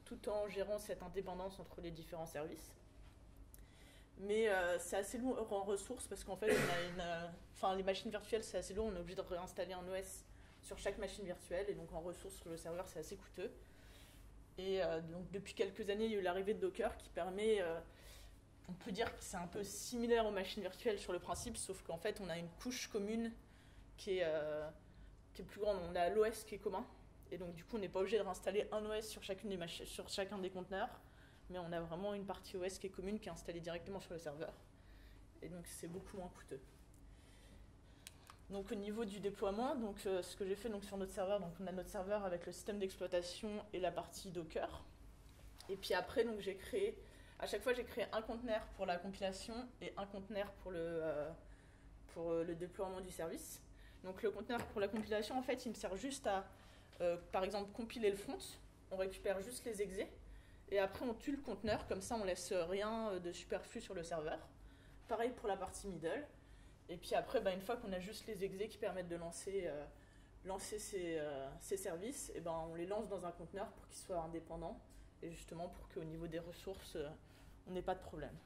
tout en gérant cette indépendance entre les différents services. Mais euh, c'est assez lourd en ressources parce qu'en fait, on a une, euh, enfin, les machines virtuelles, c'est assez lourd. On est obligé de réinstaller un O S sur chaque machine virtuelle. Et donc, en ressources sur le serveur, c'est assez coûteux. Et euh, donc, depuis quelques années, il y a eu l'arrivée de Docker qui permet... Euh, on peut dire que c'est un peu similaire aux machines virtuelles sur le principe, sauf qu'en fait, on a une couche commune qui est, euh, qui est plus grande. On a l'O S qui est commun. Et donc, du coup, on n'est pas obligé de réinstaller un O S sur, chacune des mach- sur chacun des conteneurs. Mais on a vraiment une partie O S qui est commune, qui est installée directement sur le serveur. Et donc c'est beaucoup moins coûteux. Donc au niveau du déploiement, donc, euh, ce que j'ai fait donc, sur notre serveur, donc on a notre serveur avec le système d'exploitation et la partie Docker. Et puis après, donc, j'ai créé, à chaque fois j'ai créé un conteneur pour la compilation et un conteneur pour le, euh, pour euh, le déploiement du service. Donc le conteneur pour la compilation, en fait, il me sert juste à, euh, par exemple, compiler le front. On récupère juste les exés. Et après, on tue le conteneur, comme ça, on laisse rien de superflu sur le serveur. Pareil pour la partie middle. Et puis après, bah, une fois qu'on a juste les exés qui permettent de lancer, euh, lancer ces, euh, ces services, et ben, on les lance dans un conteneur pour qu'ils soient indépendants. Et justement, pour qu'au niveau des ressources, euh, on n'ait pas de problème.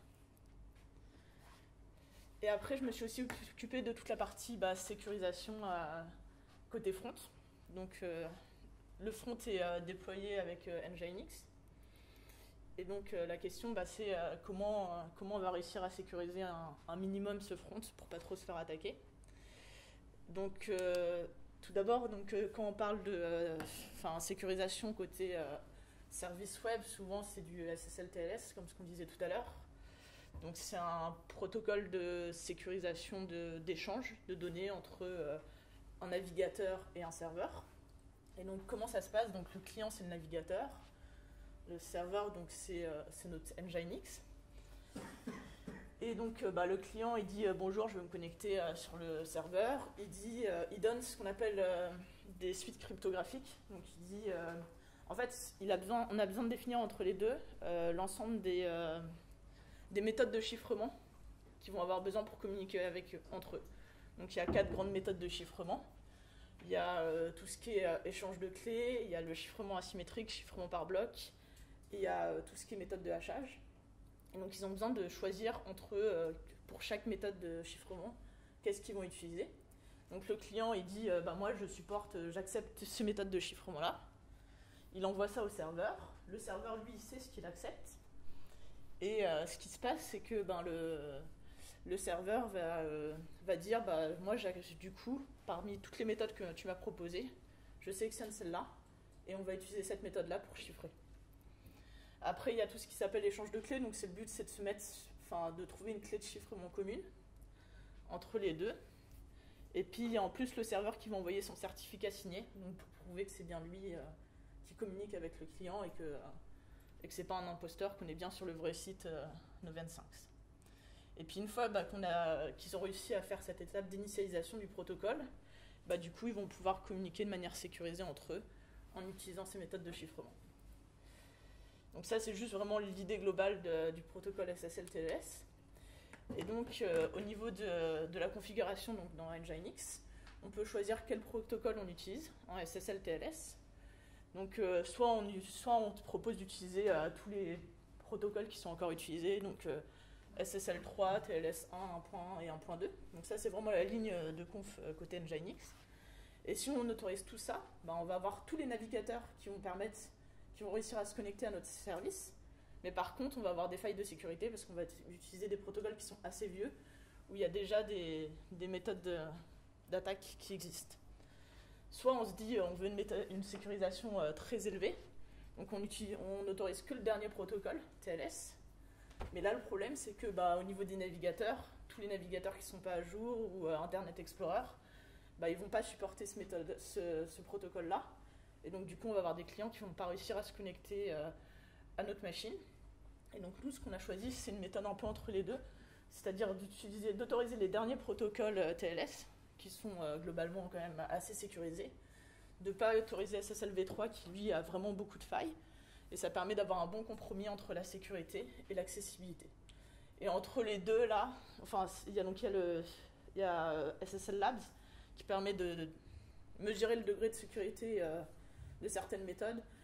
Et après, je me suis aussi occupée de toute la partie bah, sécurisation euh, côté front. Donc, euh, le front est euh, déployé avec euh, Nginx. Et donc euh, la question, bah, c'est euh, comment, euh, comment on va réussir à sécuriser un, un minimum ce front pour pas trop se faire attaquer. Donc euh, tout d'abord, donc, euh, quand on parle de euh, sécurisation côté euh, service web, souvent c'est du S S L T L S, comme ce qu'on disait tout à l'heure. Donc c'est un protocole de sécurisation de, d'échange de données entre euh, un navigateur et un serveur. Et donc comment ça se passe? Donc le client, c'est le navigateur. Le serveur, donc c'est euh, notre Nginx. Et donc euh, bah, le client, il dit euh, bonjour, je veux me connecter euh, sur le serveur. Il dit, euh, il donne ce qu'on appelle euh, des suites cryptographiques. Donc il dit, euh, en fait, il a besoin, on a besoin de définir entre les deux euh, l'ensemble des, euh, des méthodes de chiffrement qu'ils vont avoir besoin pour communiquer avec eux, entre eux. Donc il y a quatre grandes méthodes de chiffrement. Il y a euh, tout ce qui est euh, échange de clés, il y a le chiffrement asymétrique, chiffrement par bloc. Il y a euh, tout ce qui est méthode de hachage. Et donc, ils ont besoin de choisir entre eux, euh, pour chaque méthode de chiffrement, qu'est-ce qu'ils vont utiliser. Donc, le client, il dit euh, bah, moi, je supporte, euh, j'accepte ces méthodes de chiffrement-là. Il envoie ça au serveur. Le serveur, lui, il sait ce qu'il accepte. Et euh, ce qui se passe, c'est que ben, le, le serveur va, euh, va dire bah, moi, du coup, parmi toutes les méthodes que tu m'as proposées, je sélectionne celle-là. Et on va utiliser cette méthode-là pour chiffrer. Après, il y a tout ce qui s'appelle échange de clés. Donc, c'est le but, c'est de se mettre, enfin, de trouver une clé de chiffrement commune entre les deux. Et puis, il y a en plus le serveur qui va envoyer son certificat signé, donc pour prouver que c'est bien lui euh, qui communique avec le client et que, euh, et que c'est pas un imposteur, qu'on est bien sur le vrai site euh, Novencinq. Et puis, une fois bah, qu'on a, qu'ils ont réussi à faire cette étape d'initialisation du protocole, bah, du coup, ils vont pouvoir communiquer de manière sécurisée entre eux en utilisant ces méthodes de chiffrement. Donc ça, c'est juste vraiment l'idée globale de, du protocole S S L T L S. Et donc, euh, au niveau de, de la configuration donc dans Nginx, on peut choisir quel protocole on utilise en S S L T L S. Donc, euh, soit, on, soit on te propose d'utiliser euh, tous les protocoles qui sont encore utilisés, donc euh, S S L trois, T L S un, un point un et un point deux. Donc ça, c'est vraiment la ligne de conf côté Nginx. Et si on autorise tout ça, ben, on va avoir tous les navigateurs qui vont permettre qui vont réussir à se connecter à notre service. Mais par contre, on va avoir des failles de sécurité parce qu'on va utiliser des protocoles qui sont assez vieux, où il y a déjà des, des méthodes de, d'attaque qui existent. Soit on se dit on veut une, méthode, une sécurisation euh, très élevée, donc on, utilise, on autorise que le dernier protocole, T L S. Mais là, le problème, c'est que bah, au niveau des navigateurs, tous les navigateurs qui ne sont pas à jour ou euh, Internet Explorer, bah, ils ne vont pas supporter ce, méthode, ce, ce protocole-là. Et donc, du coup, on va avoir des clients qui ne vont pas réussir à se connecter euh, à notre machine. Et donc, nous, ce qu'on a choisi, c'est une méthode un peu entre les deux, c'est-à-dire d'utiliser, d'autoriser les derniers protocoles euh, T L S, qui sont euh, globalement quand même assez sécurisés, de ne pas autoriser S S L V trois, qui lui a vraiment beaucoup de failles, et ça permet d'avoir un bon compromis entre la sécurité et l'accessibilité. Et entre les deux, là, enfin, il y a donc il y a le, il y a euh, S S L Labs, qui permet de, de mesurer le degré de sécurité euh, de certaines méthodes,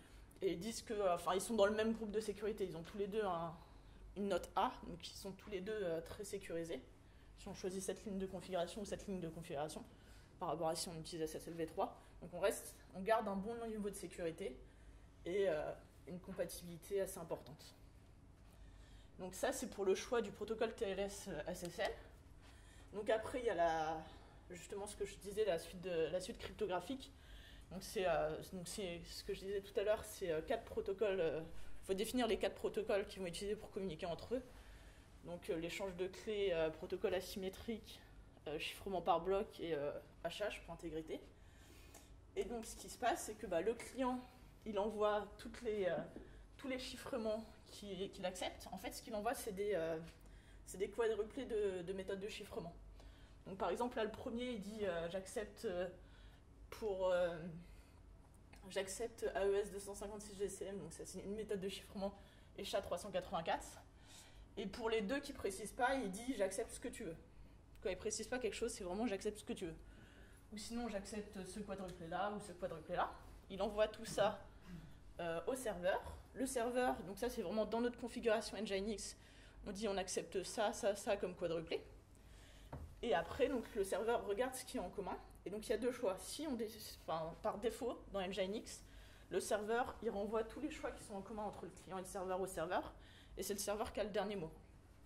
et ils disent que, enfin, ils sont dans le même groupe de sécurité. Ils ont tous les deux un, une note A, donc ils sont tous les deux euh, très sécurisés. Si on choisit cette ligne de configuration ou cette ligne de configuration, par rapport à si on utilise S S L V trois. Donc on reste, on garde un bon niveau de sécurité et euh, une compatibilité assez importante. Donc ça, c'est pour le choix du protocole T L S S S L. Donc après, il y a la, justement ce que je disais, la suite, de, la suite cryptographique. Donc c'est euh, ce que je disais tout à l'heure, c'est euh, quatre protocoles. Il euh, faut définir les quatre protocoles qui vont être utilisés pour communiquer entre eux. Donc euh, l'échange de clés, euh, protocole asymétrique, euh, chiffrement par bloc et euh, H H pour intégrité. Et donc ce qui se passe, c'est que bah, le client, il envoie toutes les, euh, tous les chiffrements qu'il qu'il accepte. En fait, ce qu'il envoie, c'est des, euh, c'est des quadruplés de, de méthodes de chiffrement. Donc par exemple, là, le premier, il dit euh, j'accepte euh, pour euh, j'accepte A E S deux cent cinquante-six G C M, donc ça c'est une méthode de chiffrement E C H A trois cent quatre-vingt-quatre. Et pour les deux qui ne précisent pas, il dit j'accepte ce que tu veux. Quand il ne précise pas quelque chose, c'est vraiment j'accepte ce que tu veux. Ou sinon j'accepte ce quadruplé là ou ce quadruplé là. Il envoie tout ça euh, au serveur. Le serveur, donc ça c'est vraiment dans notre configuration Nginx, on dit on accepte ça, ça, ça comme quadruplé. Et après, donc, le serveur regarde ce qu'il y a en commun. Et donc il y a deux choix. Si on dé... enfin, par défaut, dans Nginx, le serveur il renvoie tous les choix qui sont en commun entre le client et le serveur au serveur. Et c'est le serveur qui a le dernier mot.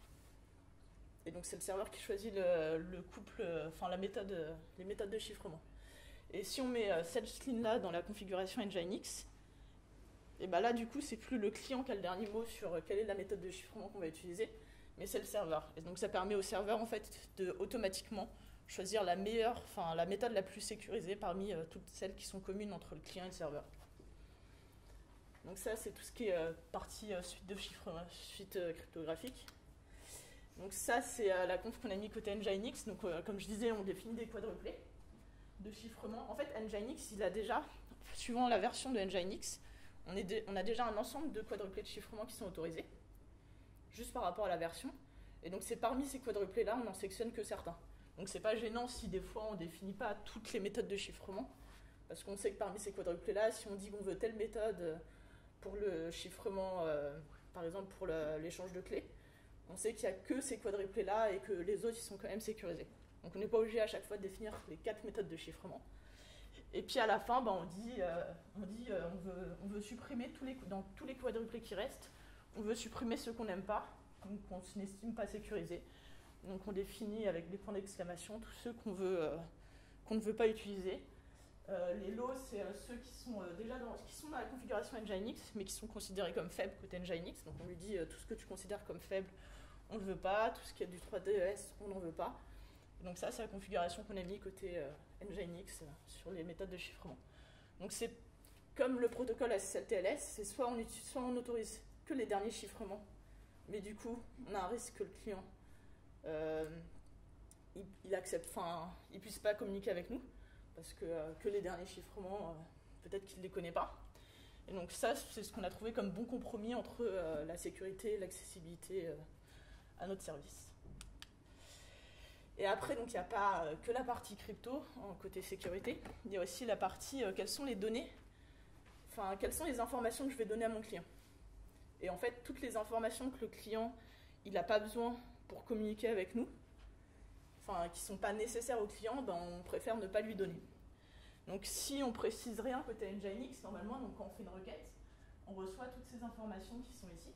Et donc c'est le serveur qui choisit le, le couple, enfin la méthode, les méthodes de chiffrement. Et si on met euh, cette ligne-là dans la configuration Nginx, et ben là du coup c'est plus le client qui a le dernier mot sur euh, quelle est la méthode de chiffrement qu'on va utiliser, mais c'est le serveur. Et donc ça permet au serveur en fait de automatiquement choisir la meilleure, enfin la méthode la plus sécurisée parmi euh, toutes celles qui sont communes entre le client et le serveur. Donc ça, c'est tout ce qui est euh, partie euh, suite de chiffres, euh, suite euh, cryptographique. Donc ça, c'est euh, la conf qu'on a mis côté Nginx. Donc euh, comme je disais, on définit des quadruplés de chiffrement. En fait, Nginx, il a déjà, suivant la version de Nginx, on, est de, on a déjà un ensemble de quadruplés de chiffrement qui sont autorisés, juste par rapport à la version. Et donc c'est parmi ces quadruplés-là, on n'en sectionne que certains. Donc c'est pas gênant si des fois on ne définit pas toutes les méthodes de chiffrement, parce qu'on sait que parmi ces quadruplés-là, si on dit qu'on veut telle méthode pour le chiffrement, euh, par exemple pour l'échange de clés, on sait qu'il n'y a que ces quadruplés-là et que les autres ils sont quand même sécurisés. Donc on n'est pas obligé à chaque fois de définir les quatre méthodes de chiffrement. Et puis à la fin, bah, on dit, euh, on, dit euh, on, veut, on veut supprimer tous les, dans tous les quadruplés qui restent, on veut supprimer ceux qu'on n'aime pas, donc qu'on n'estime pas sécurisés. Donc on définit avec des points d'exclamation tous ceux qu'on veut, euh, qu'on ne veut pas utiliser. Euh, les lots, c'est euh, ceux qui sont euh, déjà dans, qui sont dans la configuration Nginx, mais qui sont considérés comme faibles côté Nginx. Donc on lui dit euh, tout ce que tu considères comme faible, on ne le veut pas. Tout ce qui est du trois D E S, on n'en veut pas. Et donc ça, c'est la configuration qu'on a mis côté euh, Nginx euh, sur les méthodes de chiffrement. Donc c'est comme le protocole S S L T L S, c'est soit on utilise, soit on autorise que les derniers chiffrements, mais du coup, on a un risque que le client euh, il, il accepte, enfin, il puisse pas communiquer avec nous. Parce que, euh, que les derniers chiffrements, euh, peut-être qu'il ne les connaît pas. Et donc ça, c'est ce qu'on a trouvé comme bon compromis entre euh, la sécurité et l'accessibilité euh, à notre service. Et après, donc il n'y a pas euh, que la partie crypto, en côté sécurité, il y a aussi la partie euh, quelles sont les données, enfin, quelles sont les informations que je vais donner à mon client. Et en fait, toutes les informations que le client il n'a pas besoin pour communiquer avec nous, enfin, qui ne sont pas nécessaires au client, ben, on préfère ne pas lui donner. Donc si on précise rien côté Nginx, normalement, donc, quand on fait une requête, on reçoit toutes ces informations qui sont ici,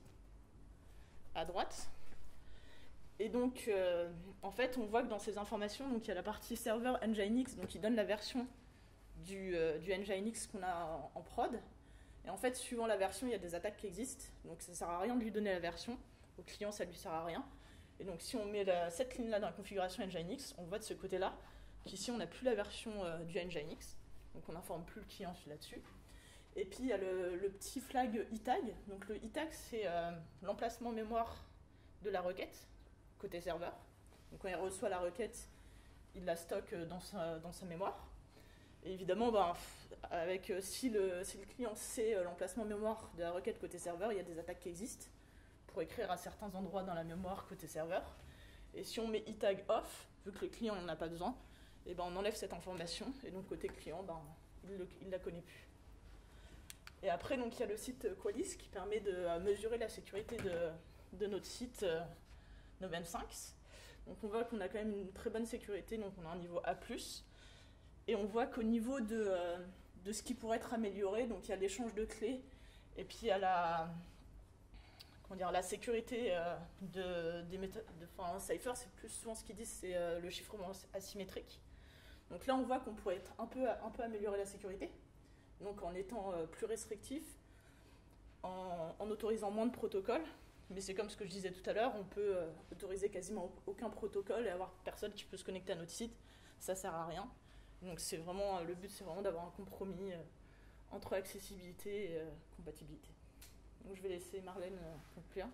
à droite. Et donc, euh, en fait, on voit que dans ces informations, donc, il y a la partie serveur Nginx, donc qui donne la version du, euh, du Nginx qu'on a en, en prod. Et en fait, suivant la version, il y a des attaques qui existent, donc ça ne sert à rien de lui donner la version. Au client, ça ne lui sert à rien. Et donc si on met la, cette ligne-là dans la configuration Nginx, on voit de ce côté-là qu'ici on n'a plus la version euh, du Nginx, donc on n'informe plus le client là-dessus. Et puis il y a le, le petit flag itag. Donc le itag, c'est euh, l'emplacement mémoire de la requête, côté serveur. Donc quand il reçoit la requête, il la stocke dans sa, dans sa mémoire. Et évidemment, ben, avec, euh, si, le, si le client sait euh, l'emplacement mémoire de la requête côté serveur, il y a des attaques qui existent pour écrire à certains endroits dans la mémoire côté serveur. Et si on met itag off, vu que le client n'en a pas besoin, et ben on enlève cette information, et donc côté client, ben, il ne la connaît plus. Et après, donc, il y a le site Qualys qui permet de euh, mesurer la sécurité de, de notre site euh, Novensinx. Donc on voit qu'on a quand même une très bonne sécurité, donc on a un niveau A plus. Et on voit qu'au niveau de, euh, de ce qui pourrait être amélioré, donc il y a l'échange de clés, et puis il y a la, comment dire, la sécurité euh, de, des méthodes. De, enfin, Cypher, c'est plus souvent ce qu'ils disent, c'est euh, le chiffrement asymétrique. Donc là, on voit qu'on pourrait être un peu, un peu améliorer la sécurité, donc en étant euh, plus restrictif, en, en autorisant moins de protocoles. Mais c'est comme ce que je disais tout à l'heure, on peut euh, autoriser quasiment aucun protocole et avoir personne qui peut se connecter à notre site. Ça sert à rien. Donc c'est vraiment, le but, c'est vraiment d'avoir un compromis euh, entre accessibilité et euh, compatibilité. Donc je vais laisser Marlène euh, conclure.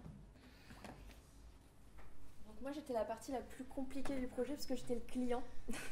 Donc moi j'étais la partie la plus compliquée du projet parce que j'étais le client.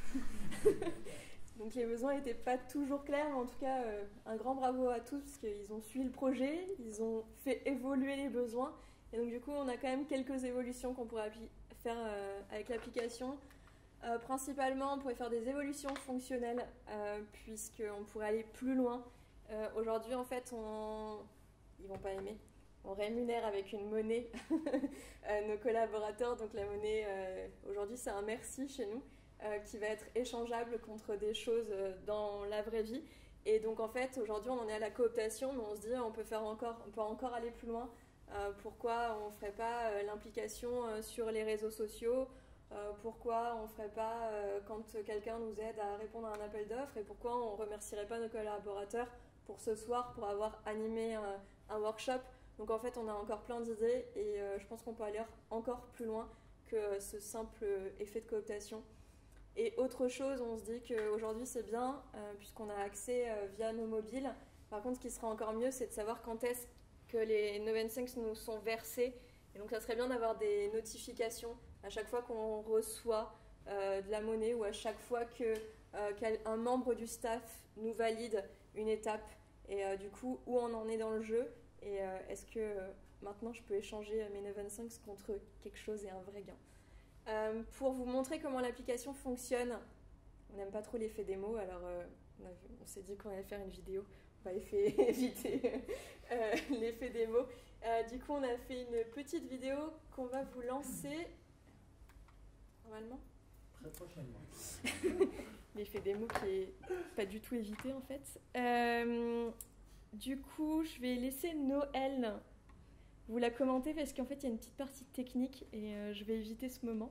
Donc les besoins n'étaient pas toujours clairs, mais en tout cas euh, un grand bravo à tous parce qu'ils ont suivi le projet, ils ont fait évoluer les besoins. Et donc du coup, on a quand même quelques évolutions qu'on pourrait faire euh, avec l'application. Euh, principalement, on pourrait faire des évolutions fonctionnelles, euh, puisqu'on pourrait aller plus loin. Euh, Aujourd'hui, en fait, on... ils vont pas aimer. On rémunère avec une monnaie euh, nos collaborateurs. Donc la monnaie, euh, aujourd'hui, c'est un merci chez nous, euh, qui va être échangeable contre des choses euh, dans la vraie vie. Et donc en fait, aujourd'hui, on en est à la cooptation, mais on se dit on peut faire encore, on peut encore aller plus loin. Euh, pourquoi on ne ferait pas euh, l'implication euh, sur les réseaux sociaux, euh, pourquoi on ne ferait pas euh, quand quelqu'un nous aide à répondre à un appel d'offres, et pourquoi on ne remercierait pas nos collaborateurs pour ce soir, pour avoir animé un, un workshop. Donc en fait on a encore plein d'idées et euh, je pense qu'on peut aller encore plus loin que ce simple effet de cooptation. Et autre chose, on se dit qu'aujourd'hui c'est bien euh, puisqu'on a accès euh, via nos mobiles. Par contre ce qui serait encore mieux, c'est de savoir quand est-ce que les Novensinx nous sont versés. Et donc ça serait bien d'avoir des notifications à chaque fois qu'on reçoit euh, de la monnaie ou à chaque fois qu'un euh, membre du staff nous valide une étape. Et euh, du coup, où on en est dans le jeu et euh, est-ce que euh, maintenant je peux échanger mes Novensinx contre quelque chose et un vrai gain. Euh, pour vous montrer comment l'application fonctionne, on n'aime pas trop l'effet démo, alors euh, on, on s'est dit qu'on allait faire une vidéo. On va éviter euh, l'effet démo. Euh, du coup, on a fait une petite vidéo qu'on va vous lancer normalement. Très prochainement. L'effet démo qui est pas du tout évité en fait. Euh, du coup, je vais laisser Noël vous la commenter parce qu'en fait, il y a une petite partie technique et euh, je vais éviter ce moment.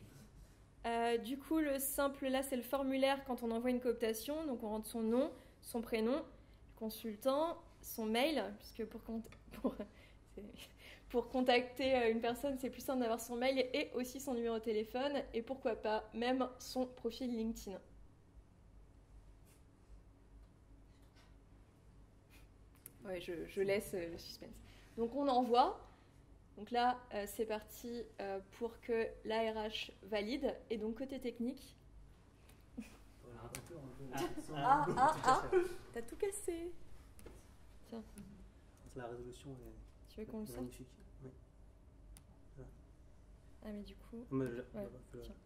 Euh, du coup, le simple là, c'est le formulaire quand on envoie une cooptation. Donc, on rentre son nom, son prénom, consultant, son mail, puisque pour, pour, pour contacter une personne, c'est plus simple d'avoir son mail et aussi son numéro de téléphone, et pourquoi pas même son profil LinkedIn. Ouais, je, je laisse le suspense. Donc on envoie. Donc là, euh, c'est parti euh, pour que l'A R H valide. Et donc côté technique... Ah, ah, ah, t'as tout cassé. Tiens. La résolution est tu veux qu'on le sorte magnifique. Oui. Voilà. Ah mais du coup... Mais je... ouais, le... tiens.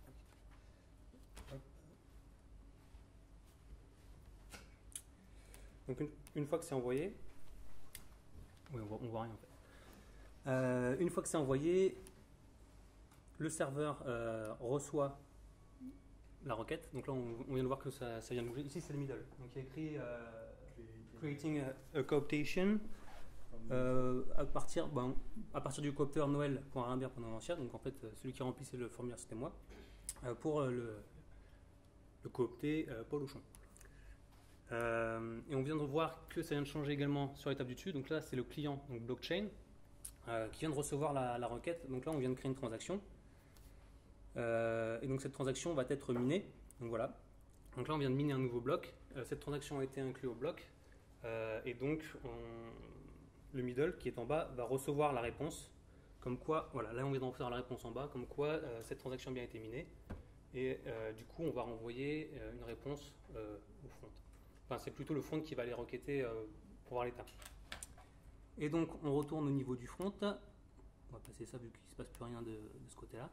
Donc une, une fois que c'est envoyé... Oui, on voit, on voit rien en fait. Euh, une fois que c'est envoyé, le serveur euh, reçoit la requête. Donc là, on, on vient de voir que ça, ça vient de bouger. Ici, c'est le middle. Donc il y a écrit euh, Creating a, a Cooptation euh, à, partir, ben, à partir du coopteur Noël.rimbert.ancienne. Donc en fait, celui qui remplissait le formulaire, c'était moi. Euh, pour euh, le, le coopter euh, Paul Auchon. Euh, et on vient de voir que ça vient de changer également sur l'étape du dessus. Donc là, c'est le client, donc blockchain, euh, qui vient de recevoir la, la requête. Donc là, on vient de créer une transaction. Euh, et donc cette transaction va être minée. Donc voilà. Donc là, on vient de miner un nouveau bloc. Euh, cette transaction a été inclue au bloc. Euh, et donc, on, le middle, qui est en bas, va recevoir la réponse. Comme quoi, voilà, là, on vient de recevoir la réponse en bas, comme quoi euh, cette transaction a bien été minée. Et euh, du coup, on va renvoyer euh, une réponse euh, au front. Enfin, c'est plutôt le front qui va les requêter euh, pour voir l'état. Et donc, on retourne au niveau du front. On va passer ça vu qu'il ne se passe plus rien de, de ce côté-là.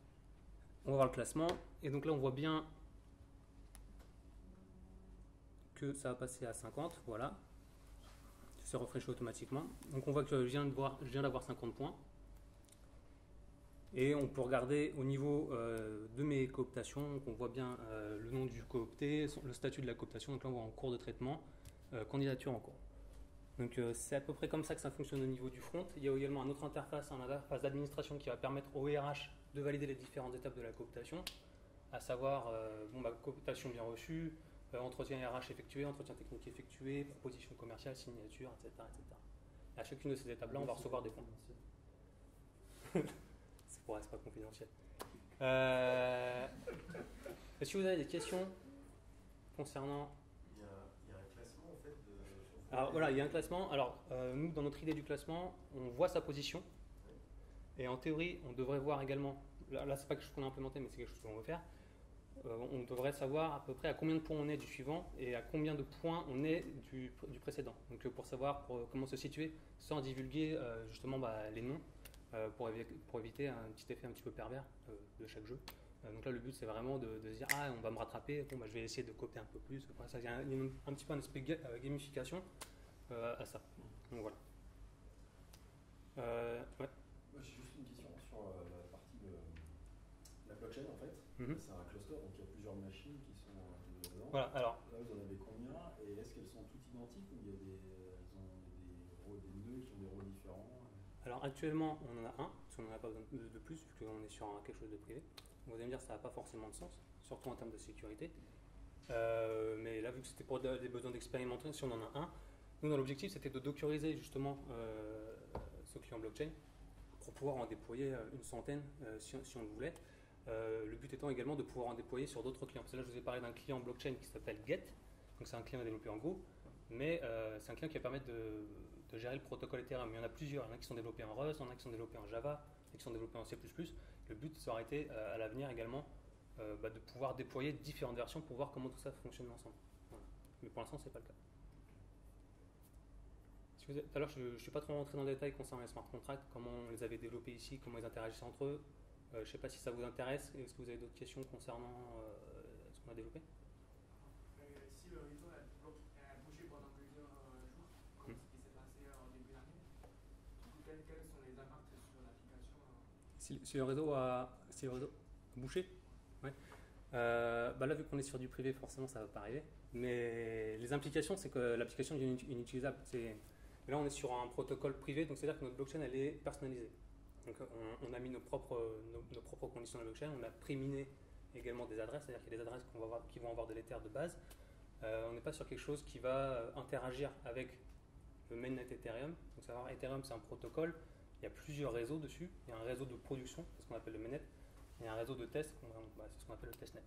On va voir le classement. Et donc là, on voit bien que ça va passer à cinquante, voilà. C'est rafraîchi automatiquement. Donc on voit que je viens de voir, je viens d'avoir cinquante points. Et on peut regarder au niveau euh, de mes cooptations, donc on voit bien euh, le nom du coopté, le statut de la cooptation, donc là on voit en cours de traitement, euh, candidature en cours. Donc euh, c'est à peu près comme ça que ça fonctionne au niveau du front. Il y a également une autre interface, une interface d'administration qui va permettre au R H de valider les différentes étapes de la cooptation, à savoir euh, bon, bah, cooptation bien reçue, euh, entretien R H effectué, entretien technique effectué, proposition commerciale, signature, et cetera, et cetera. À chacune de ces étapes-là, on va recevoir des points. C'est pour c'est pas confidentiel. Euh, Est-ce que vous avez des questions concernant... Il y a, il y a un classement en fait de... Alors voilà, il y a un classement. Alors euh, nous, dans notre idée du classement, on voit sa position. Et en théorie, on devrait voir également, là, là c'est pas quelque chose qu'on a implémenté, mais c'est quelque chose qu'on veut faire. Euh, on devrait savoir à peu près à combien de points on est du suivant et à combien de points on est du, du précédent. Donc euh, pour savoir pour, comment se situer sans divulguer euh, justement bah, les noms. Euh, pour, évi pour éviter un petit effet un petit peu pervers euh, de chaque jeu. Euh, donc là, le but, c'est vraiment de, de se dire « Ah, on va me rattraper, bon, bah, je vais essayer de coopter un peu plus. » Enfin, ça, il y a un, un, un petit peu un aspect ga euh, gamification euh, à ça. Donc voilà. Euh, ouais. Moi, j'ai juste une question sur euh, la partie de la blockchain, en fait. Mm-hmm. C'est un cluster, donc il y a plusieurs machines qui sont euh, dedans. Voilà, alors. Là, vous en avez combien? Et est-ce qu'elles sont toutes identiques ou il y a des, elles ont des, rôles, des nœuds qui ont des rôles différents? Alors actuellement, on en a un, parce qu'on n'en a pas besoin de, de plus, vu qu'on est sur un, quelque chose de privé. Vous allez me dire que ça n'a pas forcément de sens, surtout en termes de sécurité. Euh, mais là, vu que c'était pour de, des besoins d'expérimenter, si on en a un, nous, dans l'objectif, c'était de dockeriser justement euh, ce client blockchain pour pouvoir en déployer une centaine euh, si, si on le voulait. Euh, le but étant également de pouvoir en déployer sur d'autres clients. Parce que là, je vous ai parlé d'un client blockchain qui s'appelle Get, donc c'est un client développé en Go, mais euh, c'est un client qui va permettre de de gérer le protocole Ethereum. Il y en a plusieurs. Il y en a qui sont développés en Rust, il y en a qui sont développés en Java, il y en a qui sont développés en C plus plus. Le but, ça aurait été euh, à l'avenir également euh, bah, de pouvoir déployer différentes versions pour voir comment tout ça fonctionne ensemble. Voilà. Mais pour l'instant, ce n'est pas le cas. Si vous avez, tout à l'heure, je ne suis pas trop rentré dans le détail concernant les smart contracts, comment on les avait développés ici, comment ils interagissaient entre eux. Euh, je ne sais pas si ça vous intéresse. Est-ce que vous avez d'autres questions concernant euh, ce qu'on a développé? euh, Si le réseau a bougé pendant plusieurs jours, comme ce qui s'est passé en début d'année, du coup, quels, quels sont les impacts sur l'application? Si, si le réseau a, si le réseau a bouché, ouais. Euh, bah là, vu qu'on est sur du privé, forcément, ça ne va pas arriver. Mais les implications, c'est que l'application est inutilisable. Là, on est sur un protocole privé, donc c'est-à-dire que notre blockchain, elle est personnalisée. Donc, on, on a mis nos propres, nos, nos propres conditions de blockchain, on a préminé également des adresses, c'est-à-dire qu'il y a des adresses qu'on va avoir, qui vont avoir de l'Ether de base. Euh, on n'est pas sur quelque chose qui va interagir avec le mainnet Ethereum. Donc, savoir Ethereum, c'est un protocole. Il y a plusieurs réseaux dessus. Il y a un réseau de production, c'est ce qu'on appelle le mainnet. Il y a un réseau de test, bah, c'est ce qu'on appelle le testnet.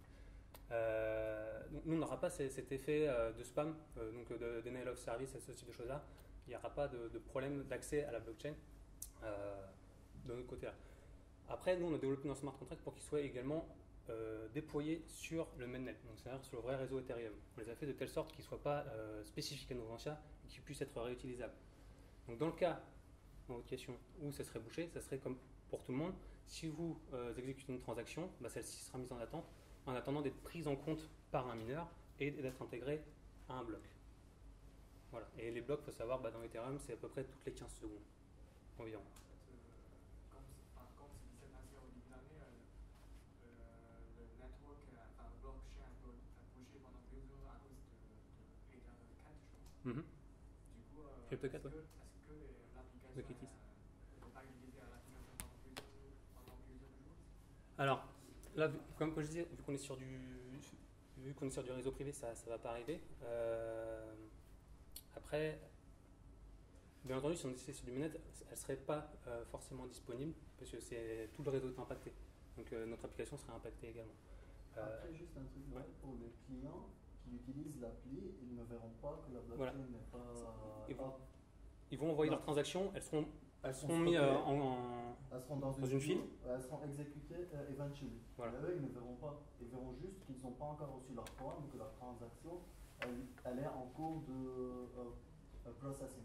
Euh, donc nous, on n'aura pas cet effet euh, de spam, euh, donc de denial of service et ce type de choses-là. Il n'y aura pas de, de problème d'accès à la blockchain euh, de notre côté-là. Après, nous, on a développé nos smart contracts pour qu'ils soient également euh, déployés sur le mainnet, donc c'est-à-dire sur le vrai réseau Ethereum. On les a fait de telle sorte qu'ils ne soient pas euh, spécifiques à Novantia et qu'ils puissent être réutilisables. Donc dans le cas, dans votre question, où ça serait bouché, ça serait comme pour tout le monde. Si vous euh, exécutez une transaction, bah, celle-ci sera mise en attente en attendant d'être prise en compte par un mineur et d'être intégrée à un bloc. Voilà. Et les blocs, il faut savoir, bah, dans Ethereum, c'est à peu près toutes les quinze secondes environ. Comme, enfin, comme ce qui s'est passé au début d'année, euh, euh, le network, enfin le blockchain a bougé pendant plusieurs heures à cause de, de Ether quatre, je crois. Mm-hmm. Du coup, euh, Crypto est-ce quatre, que, ouais. est-ce que l'application De Kitties. ne peut pas utiliser l'application pendant plusieurs, pendant plusieurs jours? Alors, là, vu- comme je disais, vu qu'on est sur du, vu qu'on est sur du réseau privé, ça ne va pas arriver. Euh, après, bien entendu, si on était sur du mainnet, elle ne serait pas euh, forcément disponible parce que c'est, tout le réseau est impacté. Donc euh, notre application serait impactée également. Euh, Après, juste un truc, ouais. pour les clients qui utilisent l'appli, ils ne verront pas que la blockchain Voilà. n'est pas. Ils vont- Ah, Ils vont envoyer Non. leurs transactions, elles seront, elles seront mises euh, en, en- elles seront dans, dans une file. Elles seront exécutées euh, eventually. Voilà. Mais eux, ils ne verront pas. Ils verront juste qu'ils n'ont pas encore reçu leur point, mais que leur transaction, elle, elle est en cours de euh, euh, processing.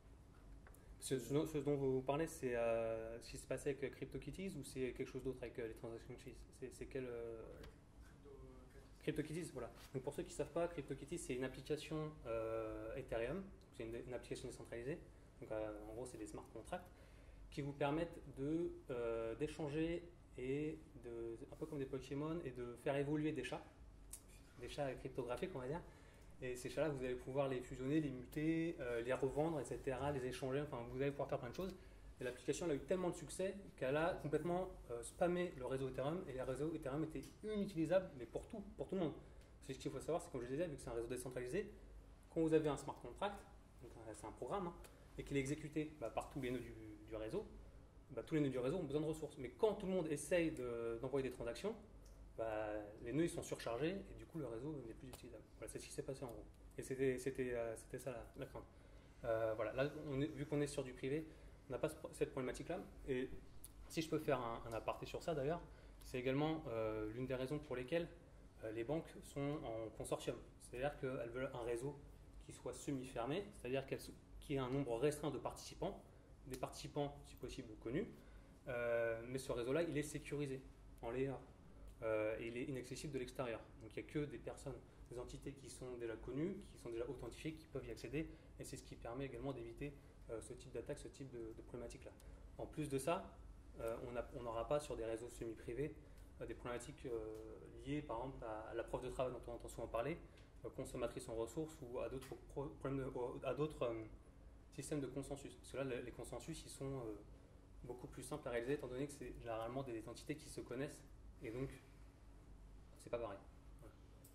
Ce, ce dont, ce dont vous parlez, c'est euh, ce qui se passait avec CryptoKitties ou c'est quelque chose d'autre avec euh, les transactions cheese? C'est c'est quel euh, Crypto, CryptoKitties, voilà. Donc pour ceux qui ne savent pas, CryptoKitties, c'est une application euh, Ethereum, c'est une, une application décentralisée. Donc euh, en gros, c'est des smart contracts qui vous permettent de, euh, d'échanger et de, un peu comme des Pokémon, et de faire évoluer des chats, des chats cryptographiques, on va dire. Et ces chats-là, vous allez pouvoir les fusionner, les muter, euh, les revendre, et cetera, les échanger. Enfin, vous allez pouvoir faire plein de choses. Et l'application elle a eu tellement de succès qu'elle a complètement euh, spammé le réseau Ethereum, et les réseaux Ethereum étaient inutilisables, mais pour tout, pour tout le monde. C'est ce qu'il faut savoir, c'est comme je disais, vu que c'est un réseau décentralisé, quand vous avez un smart contract, donc c'est un programme, hein, et qu'il est exécuté bah, par tous les nœuds du, du réseau, bah, tous les nœuds du réseau ont besoin de ressources. Mais quand tout le monde essaye de, d'envoyer des transactions, bah, les nœuds ils sont surchargés et du coup le réseau n'est plus utilisable. Voilà, c'est ce qui s'est passé en gros. Et c'était, c'était, euh, c'était ça la, la crainte. Euh, voilà, là, on est, vu qu'on est sur du privé, on n'a pas ce, cette problématique-là. Et si je peux faire un, un aparté sur ça d'ailleurs, c'est également euh, l'une des raisons pour lesquelles euh, les banques sont en consortium. C'est-à-dire qu'elles veulent un réseau qui soit semi-fermé, c'est-à-dire qu'il y ait un nombre restreint de participants, des participants si possible connus, euh, mais ce réseau-là, il est sécurisé en layer euh, et il est inaccessible de l'extérieur. Donc il n'y a que des personnes, des entités qui sont déjà connues, qui sont déjà authentifiées, qui peuvent y accéder, et c'est ce qui permet également d'éviter euh, ce type d'attaque, ce type de, de problématique-là. En plus de ça, euh, on n'aura pas sur des réseaux semi-privés euh, des problématiques euh, liées par exemple à, à la preuve de travail dont on entend souvent parler, euh, consommatrice en ressources ou à d'autres, pro- problèmes de, à d'autres euh, systèmes de consensus. Parce que là, les, les consensus, ils sont euh, beaucoup plus simples à réaliser étant donné que c'est généralement des entités qui se connaissent et donc c'est pas pareil. Voilà.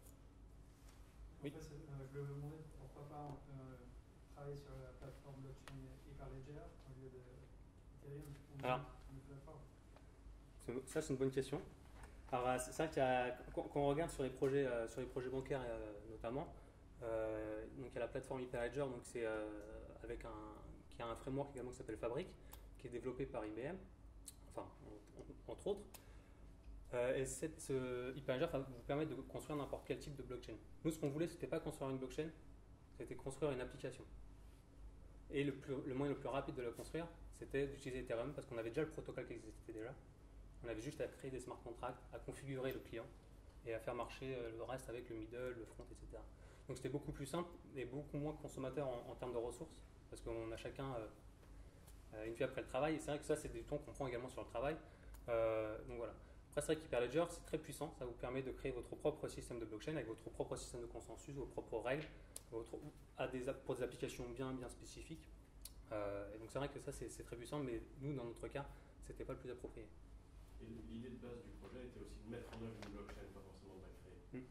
Oui. En fait, euh, je me demandais pourquoi pas on peut travailler sur la plateforme blockchain Hyperledger au lieu de Ethereum ou Alors, une plateforme. Ça, c'est une bonne question. Alors, c'est vrai qu'il y a, quand, quand on regarde sur les projets, euh, sur les projets bancaires euh, notamment, euh, donc il y a la plateforme Hyperledger, donc c'est euh, avec un, qui a un framework également qui s'appelle Fabric, qui est développé par I B M, enfin en, en, entre autres. Euh, et cette, ce Hyperledger va vous permettre de construire n'importe quel type de blockchain. Nous, ce qu'on voulait, c'était pas construire une blockchain, c'était construire une application. Et le, plus, le moyen le plus rapide de la construire, c'était d'utiliser Ethereum parce qu'on avait déjà le protocole qui existait déjà. On avait juste à créer des smart contracts, à configurer le client et à faire marcher le reste avec le middle, le front, et cetera. Donc c'était beaucoup plus simple et beaucoup moins consommateur en, en termes de ressources parce qu'on a chacun euh, une vie après le travail. Et c'est vrai que ça, c'est du temps qu'on prend également sur le travail. Euh, donc voilà. Après, c'est vrai qu'Hyperledger, c'est très puissant. Ça vous permet de créer votre propre système de blockchain avec votre propre système de consensus, vos propres règles, votre, à des, pour des applications bien, bien spécifiques. Euh, et donc c'est vrai que ça, c'est, c'est très puissant, mais nous, dans notre cas, c'était pas le plus approprié. Et l'idée de base du projet était aussi de mettre en œuvre une blockchain, pas forcément de la créer. Mm.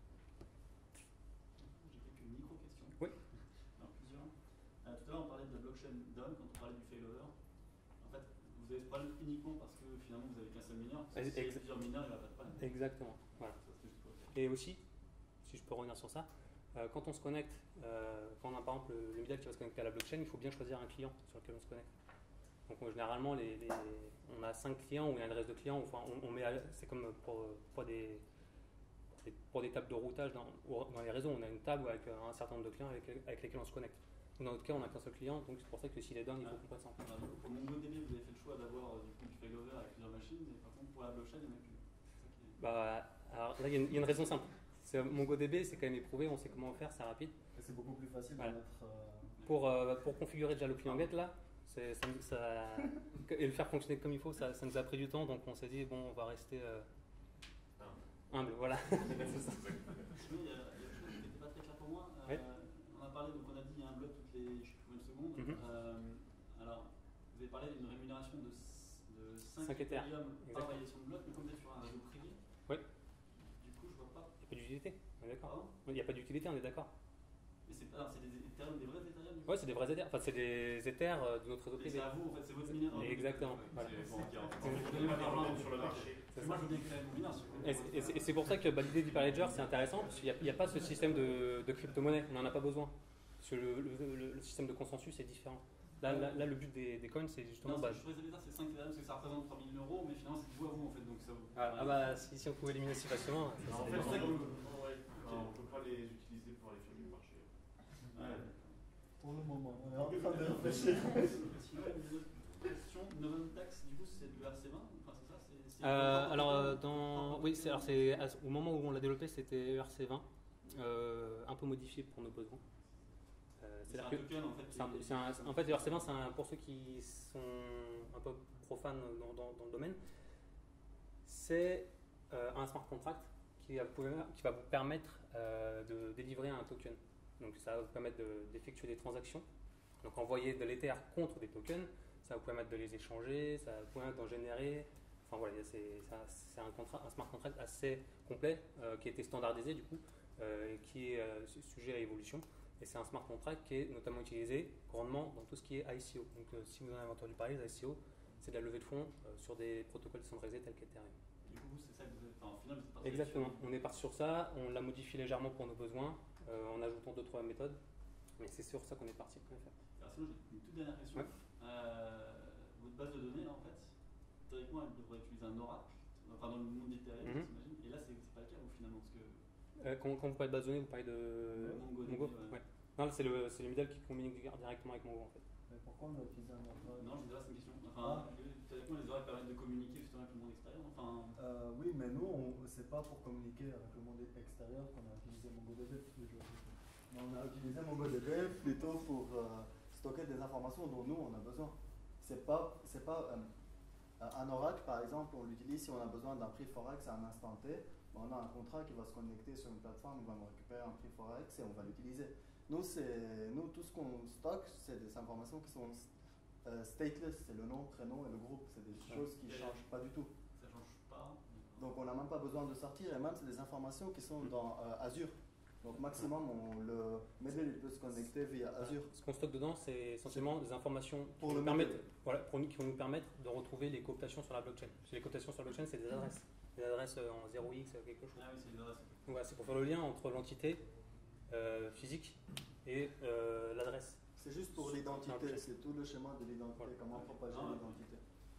J'ai quelques micro-questions. Oui. Alors, plusieurs. Euh, tout à l'heure, on parlait de la blockchain done quand on parlait du failover. En fait, vous avez ce problème uniquement parce que finalement, vous avez qu'un seul mineur. Parce que si vous avez plusieurs mineurs, il n'y aura pas de problème. Exactement. Voilà. Ça, c'est juste quoi. Et aussi, si je peux revenir sur ça, euh, quand on se connecte, euh, quand on a par exemple le, le middle qui va se connecter à la blockchain, il faut bien choisir un client sur lequel on se connecte. Donc euh, généralement, les, les, on a cinq clients ou il y a une adresse de clients. Enfin, on, on met, à, c'est comme pour, pour, des, pour des tables de routage dans, dans les réseaux. On a une table avec un certain nombre de clients avec, avec lesquels on se connecte. Dans notre cas, on n'a qu'un seul client, donc c'est pour ça que s'il est down, il faut qu'on passe en Alors, du coup, pour MongoDB, vous avez fait le choix d'avoir euh, du coup du failover avec plusieurs machines, mais par contre, pour la blockchain, il n'y en a plus. C'est ça qui est... Bah, alors là, il y, a une, il y a une raison simple. C'est, MongoDB, c'est quand même éprouvé, on sait comment faire, c'est rapide. Et c'est beaucoup plus facile Voilà. de mettre. Euh... Pour, euh, pour configurer déjà le client get là, c'est, ça, ça, et le faire fonctionner comme il faut, ça, ça nous a pris du temps, donc on s'est dit, bon, on va rester euh, humble, voilà. Sinon, il y a, il y a quelque chose qui n'était pas très clair pour moi. Euh, Oui. On a parlé, donc on a dit il y a un bloc toutes les je sais plus combien de secondes. Mhm. Euh, alors, vous avez parlé d'une rémunération de, de cinq cinq Ethers. Ethereum par Exactement. validation de bloc, mais comme vous êtes sur un réseau privé, Oui. du coup, je vois pas. Il n'y a pas d'utilité, on est d'accord. Pardon. Il n'y a pas d'utilité, on est d'accord. Mais c'est pas, c'est des Ethereum, des vrais Ethereum du coup. Ouais, c'est des vrais Ethers, enfin c'est des Ethers euh, de notre réseau Et privé. c'est à vous, en fait, c'est votre mineur. Exactement, Ouais, voilà. c'est- bon, ok, en fait, C'est- vous donnez votre argent sur le marché. Parce que moi, je veux bien créer mon mineur. Et c'est, et c'est- et c'est pour ça que bah, l'idée d'Hyperledger c'est intéressant, parce qu'il n'y a, a pas ce système de, de crypto-monnaie, on n'en a pas besoin. Parce que le, le- le- le système de consensus est différent. Là, là, là, le but des, des coins, c'est justement. Non, Bah, je choisis ça, c'est cinq Ethereum parce que ça représente trois mille euros, mais finalement, c'est vous à vous en fait. Donc ça vous. ah, ah bah si, si on pouvait éliminer si facilement. ça En serait- fait, pour ça que- on ne peut pas les utiliser pour aller faire du marché. Ouais. Pour le moment, on est en train de réfléchir. Sinon, une autre question, Novum Tax, du coup, c'est du R C vingt, enfin c'est ça c'est, c'est Euh, alors, euh, dans, oui, oui, c'est, alors c'est, au moment où on l'a développé, c'était E R C vingt, euh, un peu modifié pour nos besoins. Euh, c'est un token en fait. C'est un, c'est un, en fait, E R C vingt, c'est un, pour ceux qui sont un peu profanes dans, dans, dans le domaine, c'est euh, un smart contract qui va, qui va vous permettre euh, de délivrer un token. Donc ça va vous permettre de, d'effectuer des transactions. Donc envoyer de l'Ether contre des tokens, ça va vous permettre de les échanger, ça va vous permettre d'en générer. Enfin voilà, c'est, c'est un, contrat, un smart contract assez complet euh, qui a été standardisé du coup, euh, et qui est euh, sujet à évolution. Et c'est un smart contract qui est notamment utilisé grandement dans tout ce qui est I C O. Donc euh, si vous en avez entendu parler, les I C O, c'est de la levée de fonds euh, sur des protocoles décentralisés tels qu'Ethereum. Du coup, c'est ça que vous êtes, enfin, au final, vous êtes parti Exactement, sur... on est parti sur ça, on l'a modifié légèrement pour nos besoins, euh, en ajoutant deux trois méthodes, mais c'est sur ça qu'on est parti. Alors sinon, j'ai une toute dernière question. Ouais. Euh, votre base de données, là, en fait, théoriquement, elle devrait utiliser un oracle, enfin dans le monde d'Ethereum, Mm-hmm. j'imagine, et là, c'est pas le cas, vous, finalement, parce que... Euh, quand, quand vous parlez de base de données, vous parlez de euh, MongoDB, Mongo ouais. ouais. Non, c'est le, c'est le middle qui communique directement avec Mongo en fait. Mais pourquoi on a utilisé un oracle? Non, je disais, c'est une question. Enfin, ah. théoriquement, les oracles permettent de communiquer justement avec le monde extérieur. Enfin... Euh, oui, mais nous, on, c'est pas pour communiquer avec le monde extérieur qu'on a utilisé MongoDB plutôt. On a utilisé MongoDB plutôt pour euh, stocker des informations dont nous on a besoin. C'est pas, c'est pas euh, un oracle par exemple, on l'utilise si on a besoin d'un prix forex à un instant T. On a un contrat qui va se connecter sur une plateforme, on va récupérer un prix forex et on va l'utiliser. Nous, c'est, nous, tout ce qu'on stocke, c'est des informations qui sont euh, stateless, c'est le nom, prénom et le groupe. C'est des choses qui ne changent pas du tout. Ça ne change pas. Donc on n'a même pas besoin de sortir, et même c'est des informations qui sont dans euh, Azure. Donc maximum, on, le modèle il peut se connecter via Azure. Ce qu'on stocke dedans, c'est essentiellement des informations pour qui, le nous permettent, voilà, pour nous, qui vont nous permettre de retrouver les cooptations sur la blockchain. Parce que les cooptations sur la blockchain, c'est des adresses. Des adresses en zéro x quelque chose. Ah oui, c'est des adresses. Donc voilà, c'est pour faire le lien entre l'entité euh, physique et euh, l'adresse. C'est juste pour l'identité, c'est tout le schéma de l'identité, voilà. Comment propager ah, l'identité.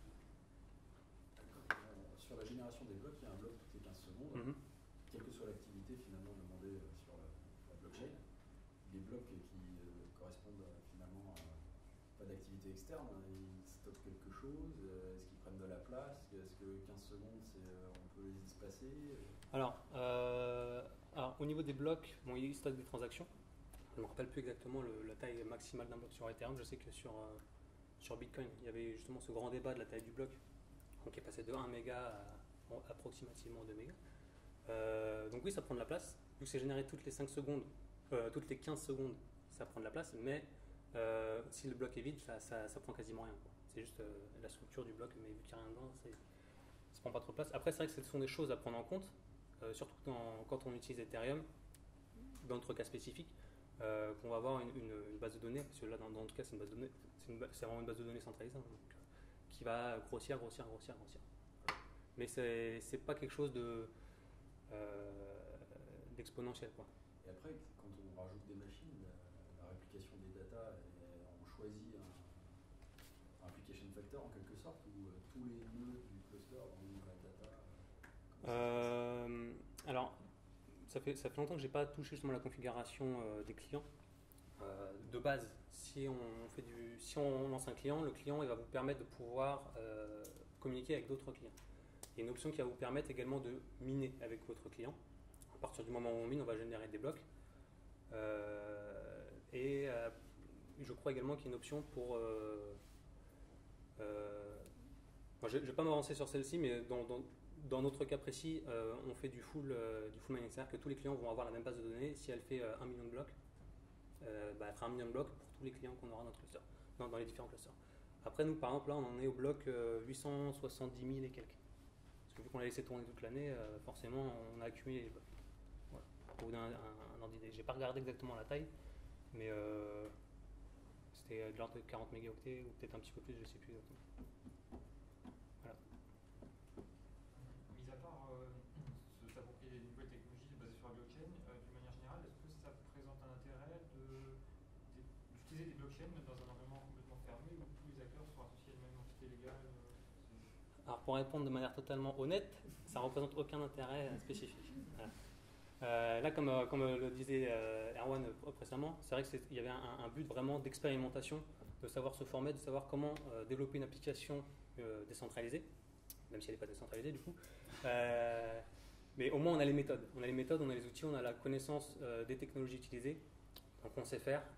Euh, sur la génération des blocs, il y a un bloc toutes les quinze secondes. Mm-hmm. Quelle que soit l'activité finalement demandée euh, sur la, la blockchain, les blocs qui euh, correspondent euh, finalement à pas d'activité externe, hein, ils stockent quelque chose, euh, est-ce qu'ils prennent de la place, est-ce que quinze secondes, c'est, euh, on peut les espacer euh... alors, euh, alors, au niveau des blocs, bon, ils stockent des transactions. Je ne me rappelle plus exactement le, la taille maximale d'un bloc sur Ethereum. Je sais que sur, euh, sur Bitcoin, il y avait justement ce grand débat de la taille du bloc, donc qui est passé de un méga à, à approximativement deux mégas. Euh, donc oui, ça prend de la place. Vu que c'est généré toutes les cinq secondes, euh, toutes les quinze secondes, ça prend de la place, mais euh, si le bloc est vide, ça, ça, ça prend quasiment rien. Quoi. C'est juste euh, la structure du bloc, mais vu qu'il n'y a rien dedans, c'est, ça prend pas trop de place. Après, c'est vrai que ce sont des choses à prendre en compte, euh, surtout dans, quand on utilise Ethereum, dans notre cas spécifique. Euh, qu'on va avoir une, une, une base de données, parce que là dans, dans notre cas c'est une base de données, c'est, une, c'est vraiment une base de données centralisée, hein, donc, euh, qui va grossir, grossir, grossir, grossir. Mais c'est, c'est pas quelque chose de euh, d'exponentiel quoi. Et après, quand on rajoute des machines, la, la réplication des data, on choisit un, un application factor en quelque sorte, où euh, tous les nœuds du cluster ont la data. Euh, euh, alors. Ça fait, ça fait longtemps que je n'ai pas touché justement la configuration euh, des clients. Euh, de base, si on, fait du, si on lance un client, le client il va vous permettre de pouvoir euh, communiquer avec d'autres clients. Il y a une option qui va vous permettre également de miner avec votre client. À partir du moment où on mine, on va générer des blocs. Euh, et euh, je crois également qu'il y a une option pour... Euh, euh, moi, je ne vais pas m'avancer sur celle-ci, mais dans... dans Dans notre cas précis, euh, on fait du full, euh, du full mining, c'est-à-dire que tous les clients vont avoir la même base de données. Si elle fait euh, un million de blocs, euh, bah, elle fera un million de blocs pour tous les clients qu'on aura dans notre cluster, dans, dans les différents clusters. Après, nous, par exemple, là, on en est au bloc euh, huit cent soixante-dix mille et quelques. Parce que vu qu'on l'a laissé tourner toute l'année, euh, forcément, on a accumulé les blocs. Voilà. Pour vous donner un, un, un ordre d'idée. J'ai pas regardé exactement la taille, mais euh, c'était de l'ordre de quarante mégaoctets ou peut-être un petit peu plus, je sais plus exactement. Alors pour répondre de manière totalement honnête, ça ne représente aucun intérêt spécifique. Voilà. Euh, là, comme, comme le disait euh, Erwan précédemment, c'est vrai qu'il y avait un, un but vraiment d'expérimentation, de savoir se former, de savoir comment euh, développer une application euh, décentralisée, même si elle n'est pas décentralisée du coup, euh, Mais au moins, on a les méthodes. On a les méthodes, on a les outils, on a la connaissance euh, des technologies utilisées. Donc, on sait faire.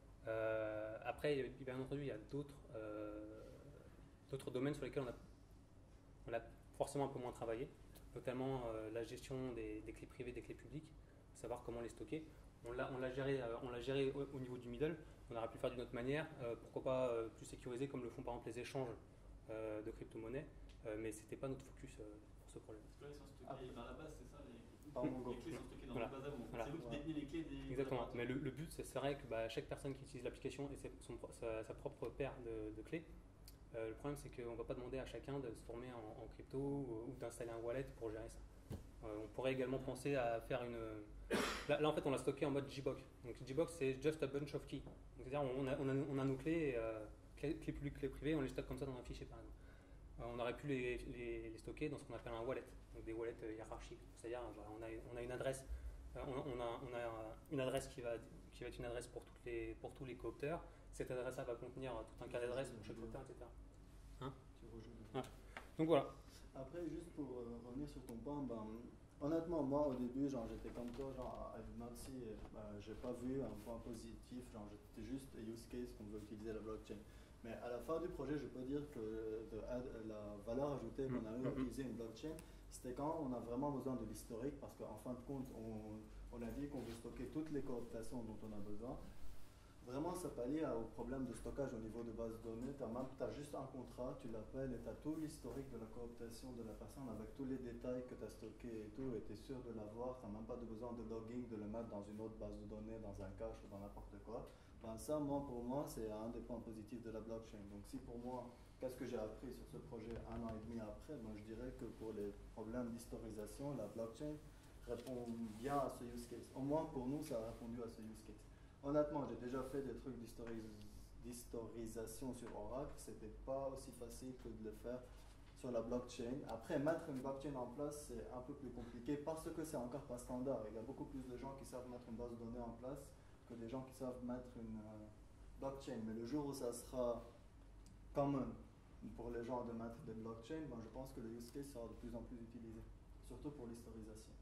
Euh, après, bien entendu, il y a d'autres, euh, d'autres domaines sur lesquels on a, on a forcément un peu moins travaillé, notamment euh, la gestion des, des clés privées, des clés publiques, savoir comment les stocker. On l'a, on l'a géré, euh, on l'a géré au, au niveau du middle. On aurait pu le faire d'une autre manière. Euh, pourquoi pas euh, plus sécurisé, comme le font par exemple les échanges euh, de crypto-monnaies. Euh, mais c'était pas notre focus euh, pour ce problème. Parce que là, ils sont stockés dans la base, c'est ça les, Pardon, les clés sont stockées dans Voilà. la base à vous. Voilà. C'est vous qui détenez les clés des. Exactement. Mais le, le but, c'est, c'est vrai que bah, chaque personne qui utilise l'application et ses- son, sa, sa propre paire de, de clés. Euh, le problème, c'est qu'on ne va pas demander à chacun de se former en, en crypto ou, ou d'installer un wallet pour gérer ça. Euh, on pourrait également penser à faire une. Là, là, en fait, on l'a stocké en mode G B O C. Donc, G B O C, c'est just a bunch of keys. Donc, c'est-à-dire, on a, on a, on a nos clés, euh, clés, clés publiques, clés privées, on les stocke comme ça dans un fichier, par exemple. Euh, on aurait pu les, les, les stocker dans ce qu'on appelle un wallet, donc des wallets euh, hiérarchiques. C'est-à-dire, bah, on, a, on a une adresse, euh, on, on, a, on a une adresse qui va, qui va être une adresse pour, toutes les, pour tous les coopteurs. Cette adresse-là va contenir tout un cas d'adresse pour chaque coopteur, et cetera. Hein ouais. Donc voilà. Après, juste pour euh, revenir sur ton point, ben, honnêtement, moi au début, genre, j'étais comme toi, genre, à Nazi, ben, j'ai pas vu un point positif, genre, c'était juste un use case qu'on veut utiliser la blockchain. Mais à la fin du projet, je peux dire que de, de, la valeur ajoutée qu'on a eu à utiliser une blockchain, c'était quand on a vraiment besoin de l'historique, parce qu'en fin de compte, on, on a dit qu'on veut stocker toutes les cooptations dont on a besoin. Vraiment, ça pallie au problème de stockage au niveau de base de données. Tu as juste un contrat, tu l'appelles et tu as tout l'historique de la cooptation de la personne avec tous les détails que tu as stockés et tout, et tu es sûr de l'avoir. Tu n'as même pas de besoin de logging, de le mettre dans une autre base de données, dans un cache ou dans n'importe quoi. Ben ça, moi, pour moi, c'est un des points positifs de la blockchain. Donc si pour moi, qu'est-ce que j'ai appris sur ce projet un an et demi après, moi, je dirais que pour les problèmes d'historisation, la blockchain répond bien à ce use case. Au moins, pour nous, ça a répondu à ce use case. Honnêtement, j'ai déjà fait des trucs d'historisation sur Oracle. C'était pas aussi facile que de le faire sur la blockchain. Après, mettre une blockchain en place, c'est un peu plus compliqué parce que c'est encore pas standard. Il y a beaucoup plus de gens qui savent mettre une base de données en place que des gens qui savent mettre une euh, blockchain. Mais le jour où ça sera common pour les gens de mettre des blockchains, ben, je pense que le use case sera de plus en plus utilisé, surtout pour l'historisation.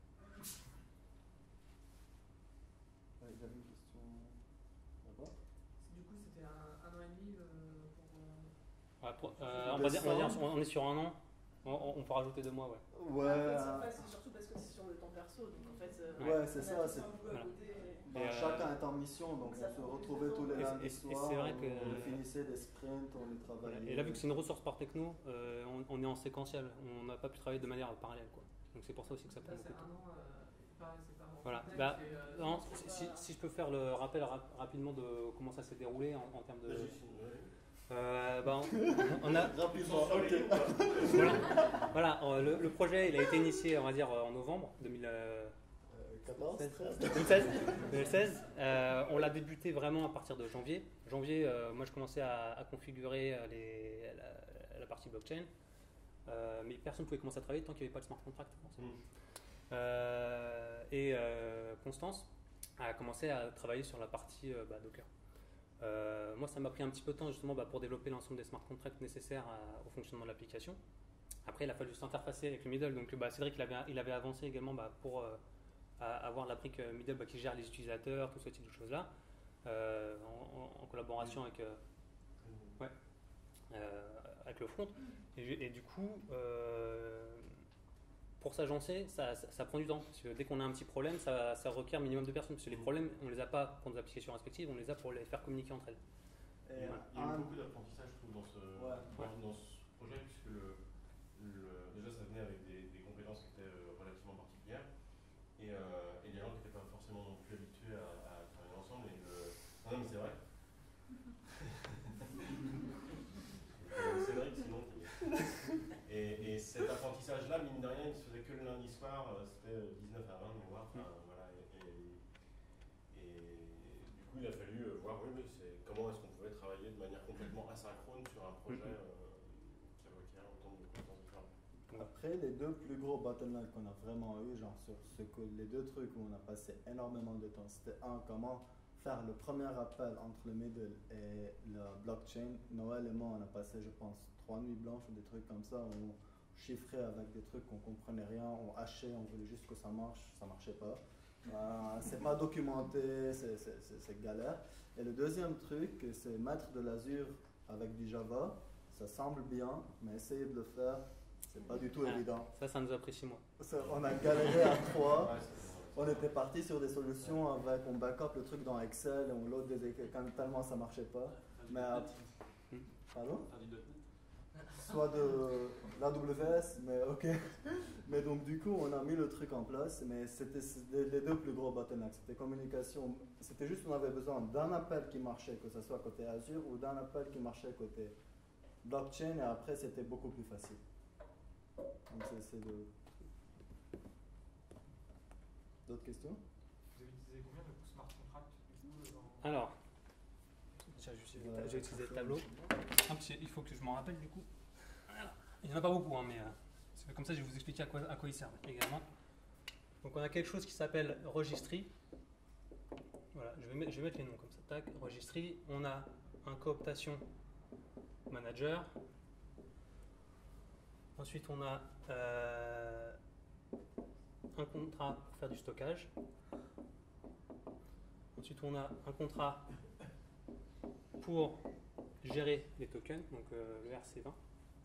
Ouais, j'avais une question. Du coup, c'était un, un an et demi euh, pour. Euh... Ouais, pour euh, on, va dire, on, va dire, on est sur un an. On, on peut rajouter deux mois, ouais. Ouais. En fait, c'est surtout parce que c'est sur le temps perso, donc en fait. Euh, ouais, c'est ça. C'est... Voilà. Ben, euh, chacun est en mission, donc on se retrouvait tous les lundis soirs. C'est vrai que on finissait des sprints, on les travaillait. Voilà. Et là, vu que c'est une ressource par techno, euh, on, on est en séquentiel. On n'a pas pu travailler de manière parallèle, quoi. Donc c'est pour ça aussi que ça prend beaucoup de temps. Voilà. Bah, euh, non, si, si, si je peux faire le rappel rap, rapidement de comment ça s'est déroulé en, en termes de. Euh, bah, on, on a. Rapidement, ok. Voilà. Voilà le, le projet, il a été initié, on va dire, en novembre deux mille quatorze, deux mille seize. deux mille seize. Euh, on l'a débuté vraiment à partir de janvier. Janvier, euh, moi, je commençais à, à configurer les, la, la partie blockchain, euh, mais personne ne pouvait commencer à travailler tant qu'il n'y avait pas de smart contract. Forcément. Mm. Euh, et euh, Constance a commencé à travailler sur la partie euh, bah, Docker. Euh, moi, ça m'a pris un petit peu de temps justement bah, pour développer l'ensemble des smart contracts nécessaires à, au fonctionnement de l'application. Après, il a fallu s'interfacer avec le middle. Donc, bah, Cédric il avait, il avait avancé également bah, pour euh, avoir la brique middle bah, qui gère les utilisateurs, tout ce type de choses-là, euh, en, en collaboration avec, euh, ouais, euh, avec le front. Et, et du coup, euh, pour s'agencer, ça, ça, ça prend du temps. Parce que dès qu'on a un petit problème, ça, ça requiert un minimum de personnes. Parce que les problèmes, on ne les a pas pour nos applications respectives, on les a pour les faire communiquer entre elles. Et il y a, il y a eu beaucoup d'apprentissage, je trouve, dans ce, ouais. dans, dans ce projet, puisque le, le, déjà ça venait avec des, des compétences qui étaient relativement particulières. Et, euh, et les gens qui n'étaient pas forcément non plus habitués à, à travailler ensemble. Et le... Non, non, mais c'est vrai. C'est vrai que sinon. Et, et cet apprentissage-là, mine de rien, il se faisait que le lundi soir, c'était dix-neuf à vingt, mémoire. Enfin, voilà, et, et, et du coup, il a fallu voir oui, mais c'est, comment est-ce qu'on pouvait travailler de manière complètement asynchrone sur un projet euh, qui requiert autant de compétences différentes. Après, les deux plus gros bottlenecks qu'on a vraiment eu, genre sur ce que les deux trucs où on a passé énormément de temps, c'était un, comment faire le premier appel entre le middle et la blockchain. Noël et moi, on a passé, je pense, trois nuits blanches ou des trucs comme ça. Où chiffré avec des trucs qu'on comprenait rien, on hachait, on voulait juste que ça marche, ça marchait pas. Euh, c'est pas documenté, c'est galère. Et le deuxième truc, c'est mettre de l'Azure avec du Java. Ça semble bien, mais essayer de le faire, c'est pas du tout ah, évident. Ça, ça nous a pris six mois. Ça, on a galéré à trois. On était parti sur des solutions avec, on backup le truc dans Excel et on load des équipes tellement ça marchait pas. Mais après, pardon? Soit de l'A W S, mais ok. Mais donc du coup, on a mis le truc en place, mais c'était les deux plus gros bottlenecks. C'était communication. C'était juste qu'on avait besoin d'un appel qui marchait, que ce soit côté Azure, ou d'un appel qui marchait côté blockchain, et après c'était beaucoup plus facile. Donc c'est de... D'autres questions? Vous avez utilisé combien de smart contracts du coup dans... Alors, j'ai utilisé, j'ai utilisé le tableau. Hop, il faut que je m'en rappelle du coup. Voilà. Il n'y en a pas beaucoup, hein, mais euh, c'est comme ça je vais vous expliquer à quoi, à quoi ils servent également. Donc on a quelque chose qui s'appelle registry. Voilà, je vais, mettre, je vais mettre les noms comme ça. Tac, registry. On a un cooptation manager. Ensuite on a euh, un contrat pour faire du stockage. Ensuite on a un contrat pour gérer les tokens, donc euh, le R C vingt.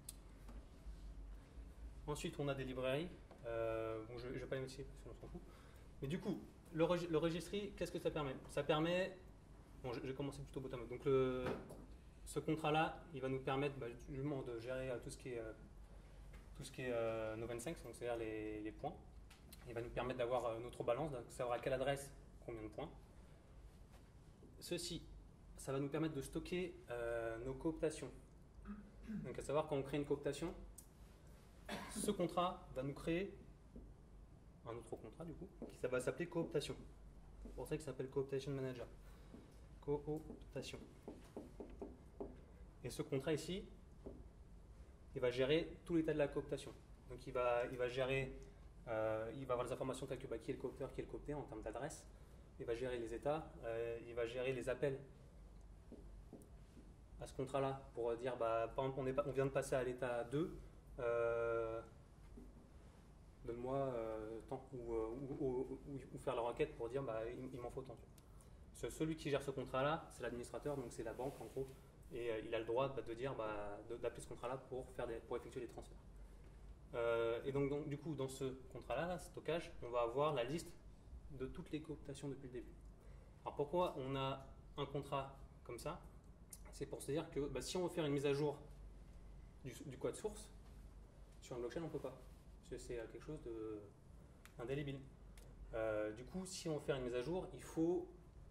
Ensuite, on a des librairies. Euh, bon, je ne vais pas les notifier parce qu'on s'en fout. Mais du coup, le, reg le registry, qu'est-ce que ça permet? Ça permet... Bon, je, je vais commencer plutôt bottom-up. Donc, le, ce contrat-là, il va nous permettre bah, justement de gérer euh, tout ce qui est, euh, tout ce qui est euh, Novensense, donc c'est-à-dire les, les points. Il va nous permettre d'avoir euh, notre balance, de savoir à quelle adresse, combien de points. Ceci, ça va nous permettre de stocker euh, nos cooptations. Donc, à savoir, quand on crée une cooptation, ce contrat va nous créer un autre contrat, du coup, qui ça va s'appeler cooptation. C'est pour ça qu'il s'appelle Cooptation Manager. Cooptation. Et ce contrat ici, il va gérer tout l'état de la cooptation. Donc, il va, il va gérer, euh, il va avoir les informations telles que bah, qui est le coopteur, qui est le coopté en termes d'adresse. Il va gérer les états, euh, il va gérer les appels à ce contrat-là pour dire, bah, par exemple, on, est pas, on vient de passer à l'état deux, euh, donne-moi euh, tant, ou, euh, ou, ou, ou, ou faire la requête pour dire, bah, il, il m'en faut tant. Ce, celui qui gère ce contrat-là, c'est l'administrateur, donc c'est la banque en gros, et euh, il a le droit bah, de dire, bah, d'appeler ce contrat-là pour, faire des, pour effectuer les transferts. Euh, et donc, donc, du coup, dans ce contrat-là, là, stockage, on va avoir la liste de toutes les cooptations depuis le début. Alors pourquoi on a un contrat comme ça? C'est pour se dire que bah, si on veut faire une mise à jour du, du code source, sur une blockchain on ne peut pas, parce que c'est quelque chose d'indélébile. Euh, du coup, si on veut faire une mise à jour, il faut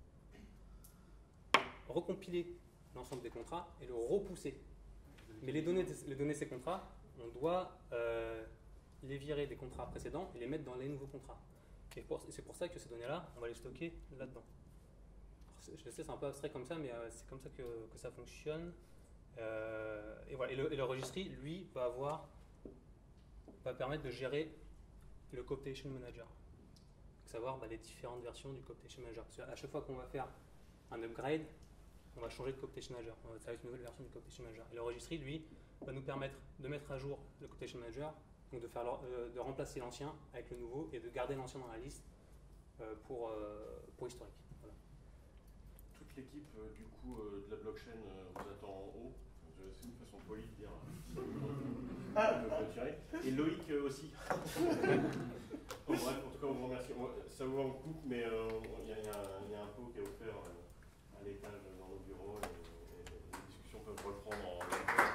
recompiler l'ensemble des contrats et le repousser. Mais les données, les données de ces contrats, on doit euh, les virer des contrats précédents et les mettre dans les nouveaux contrats. Et c'est pour ça que ces données-là, on va les stocker là-dedans. Je sais, c'est un peu abstrait comme ça, mais euh, c'est comme ça que, que ça fonctionne. Euh, et, voilà. et, le, et le registry, lui, va avoir, va permettre de gérer le Cooptation Manager. Savoir bah, les différentes versions du Cooptation Manager. Parce qu'à chaque fois qu'on va faire un upgrade, on va changer de Cooptation Manager. On va faire une nouvelle version du Cooptation Manager. Et le registry, lui, va nous permettre de mettre à jour le Cooptation Manager, donc de, faire, euh, de remplacer l'ancien avec le nouveau et de garder l'ancien dans la liste euh, pour, euh, pour historique. Voilà. Toute l'équipe euh, du coup euh, de la blockchain euh, vous attend en haut. C'est une façon polie de dire euh, et Loïc euh, aussi. Bon, bref, en tout cas, on vous remercie. Ça vous va en coupe, mais il euh, y, y, y a un pot qui est offert euh, à l'étage dans nos bureaux et, et les discussions peuvent reprendre en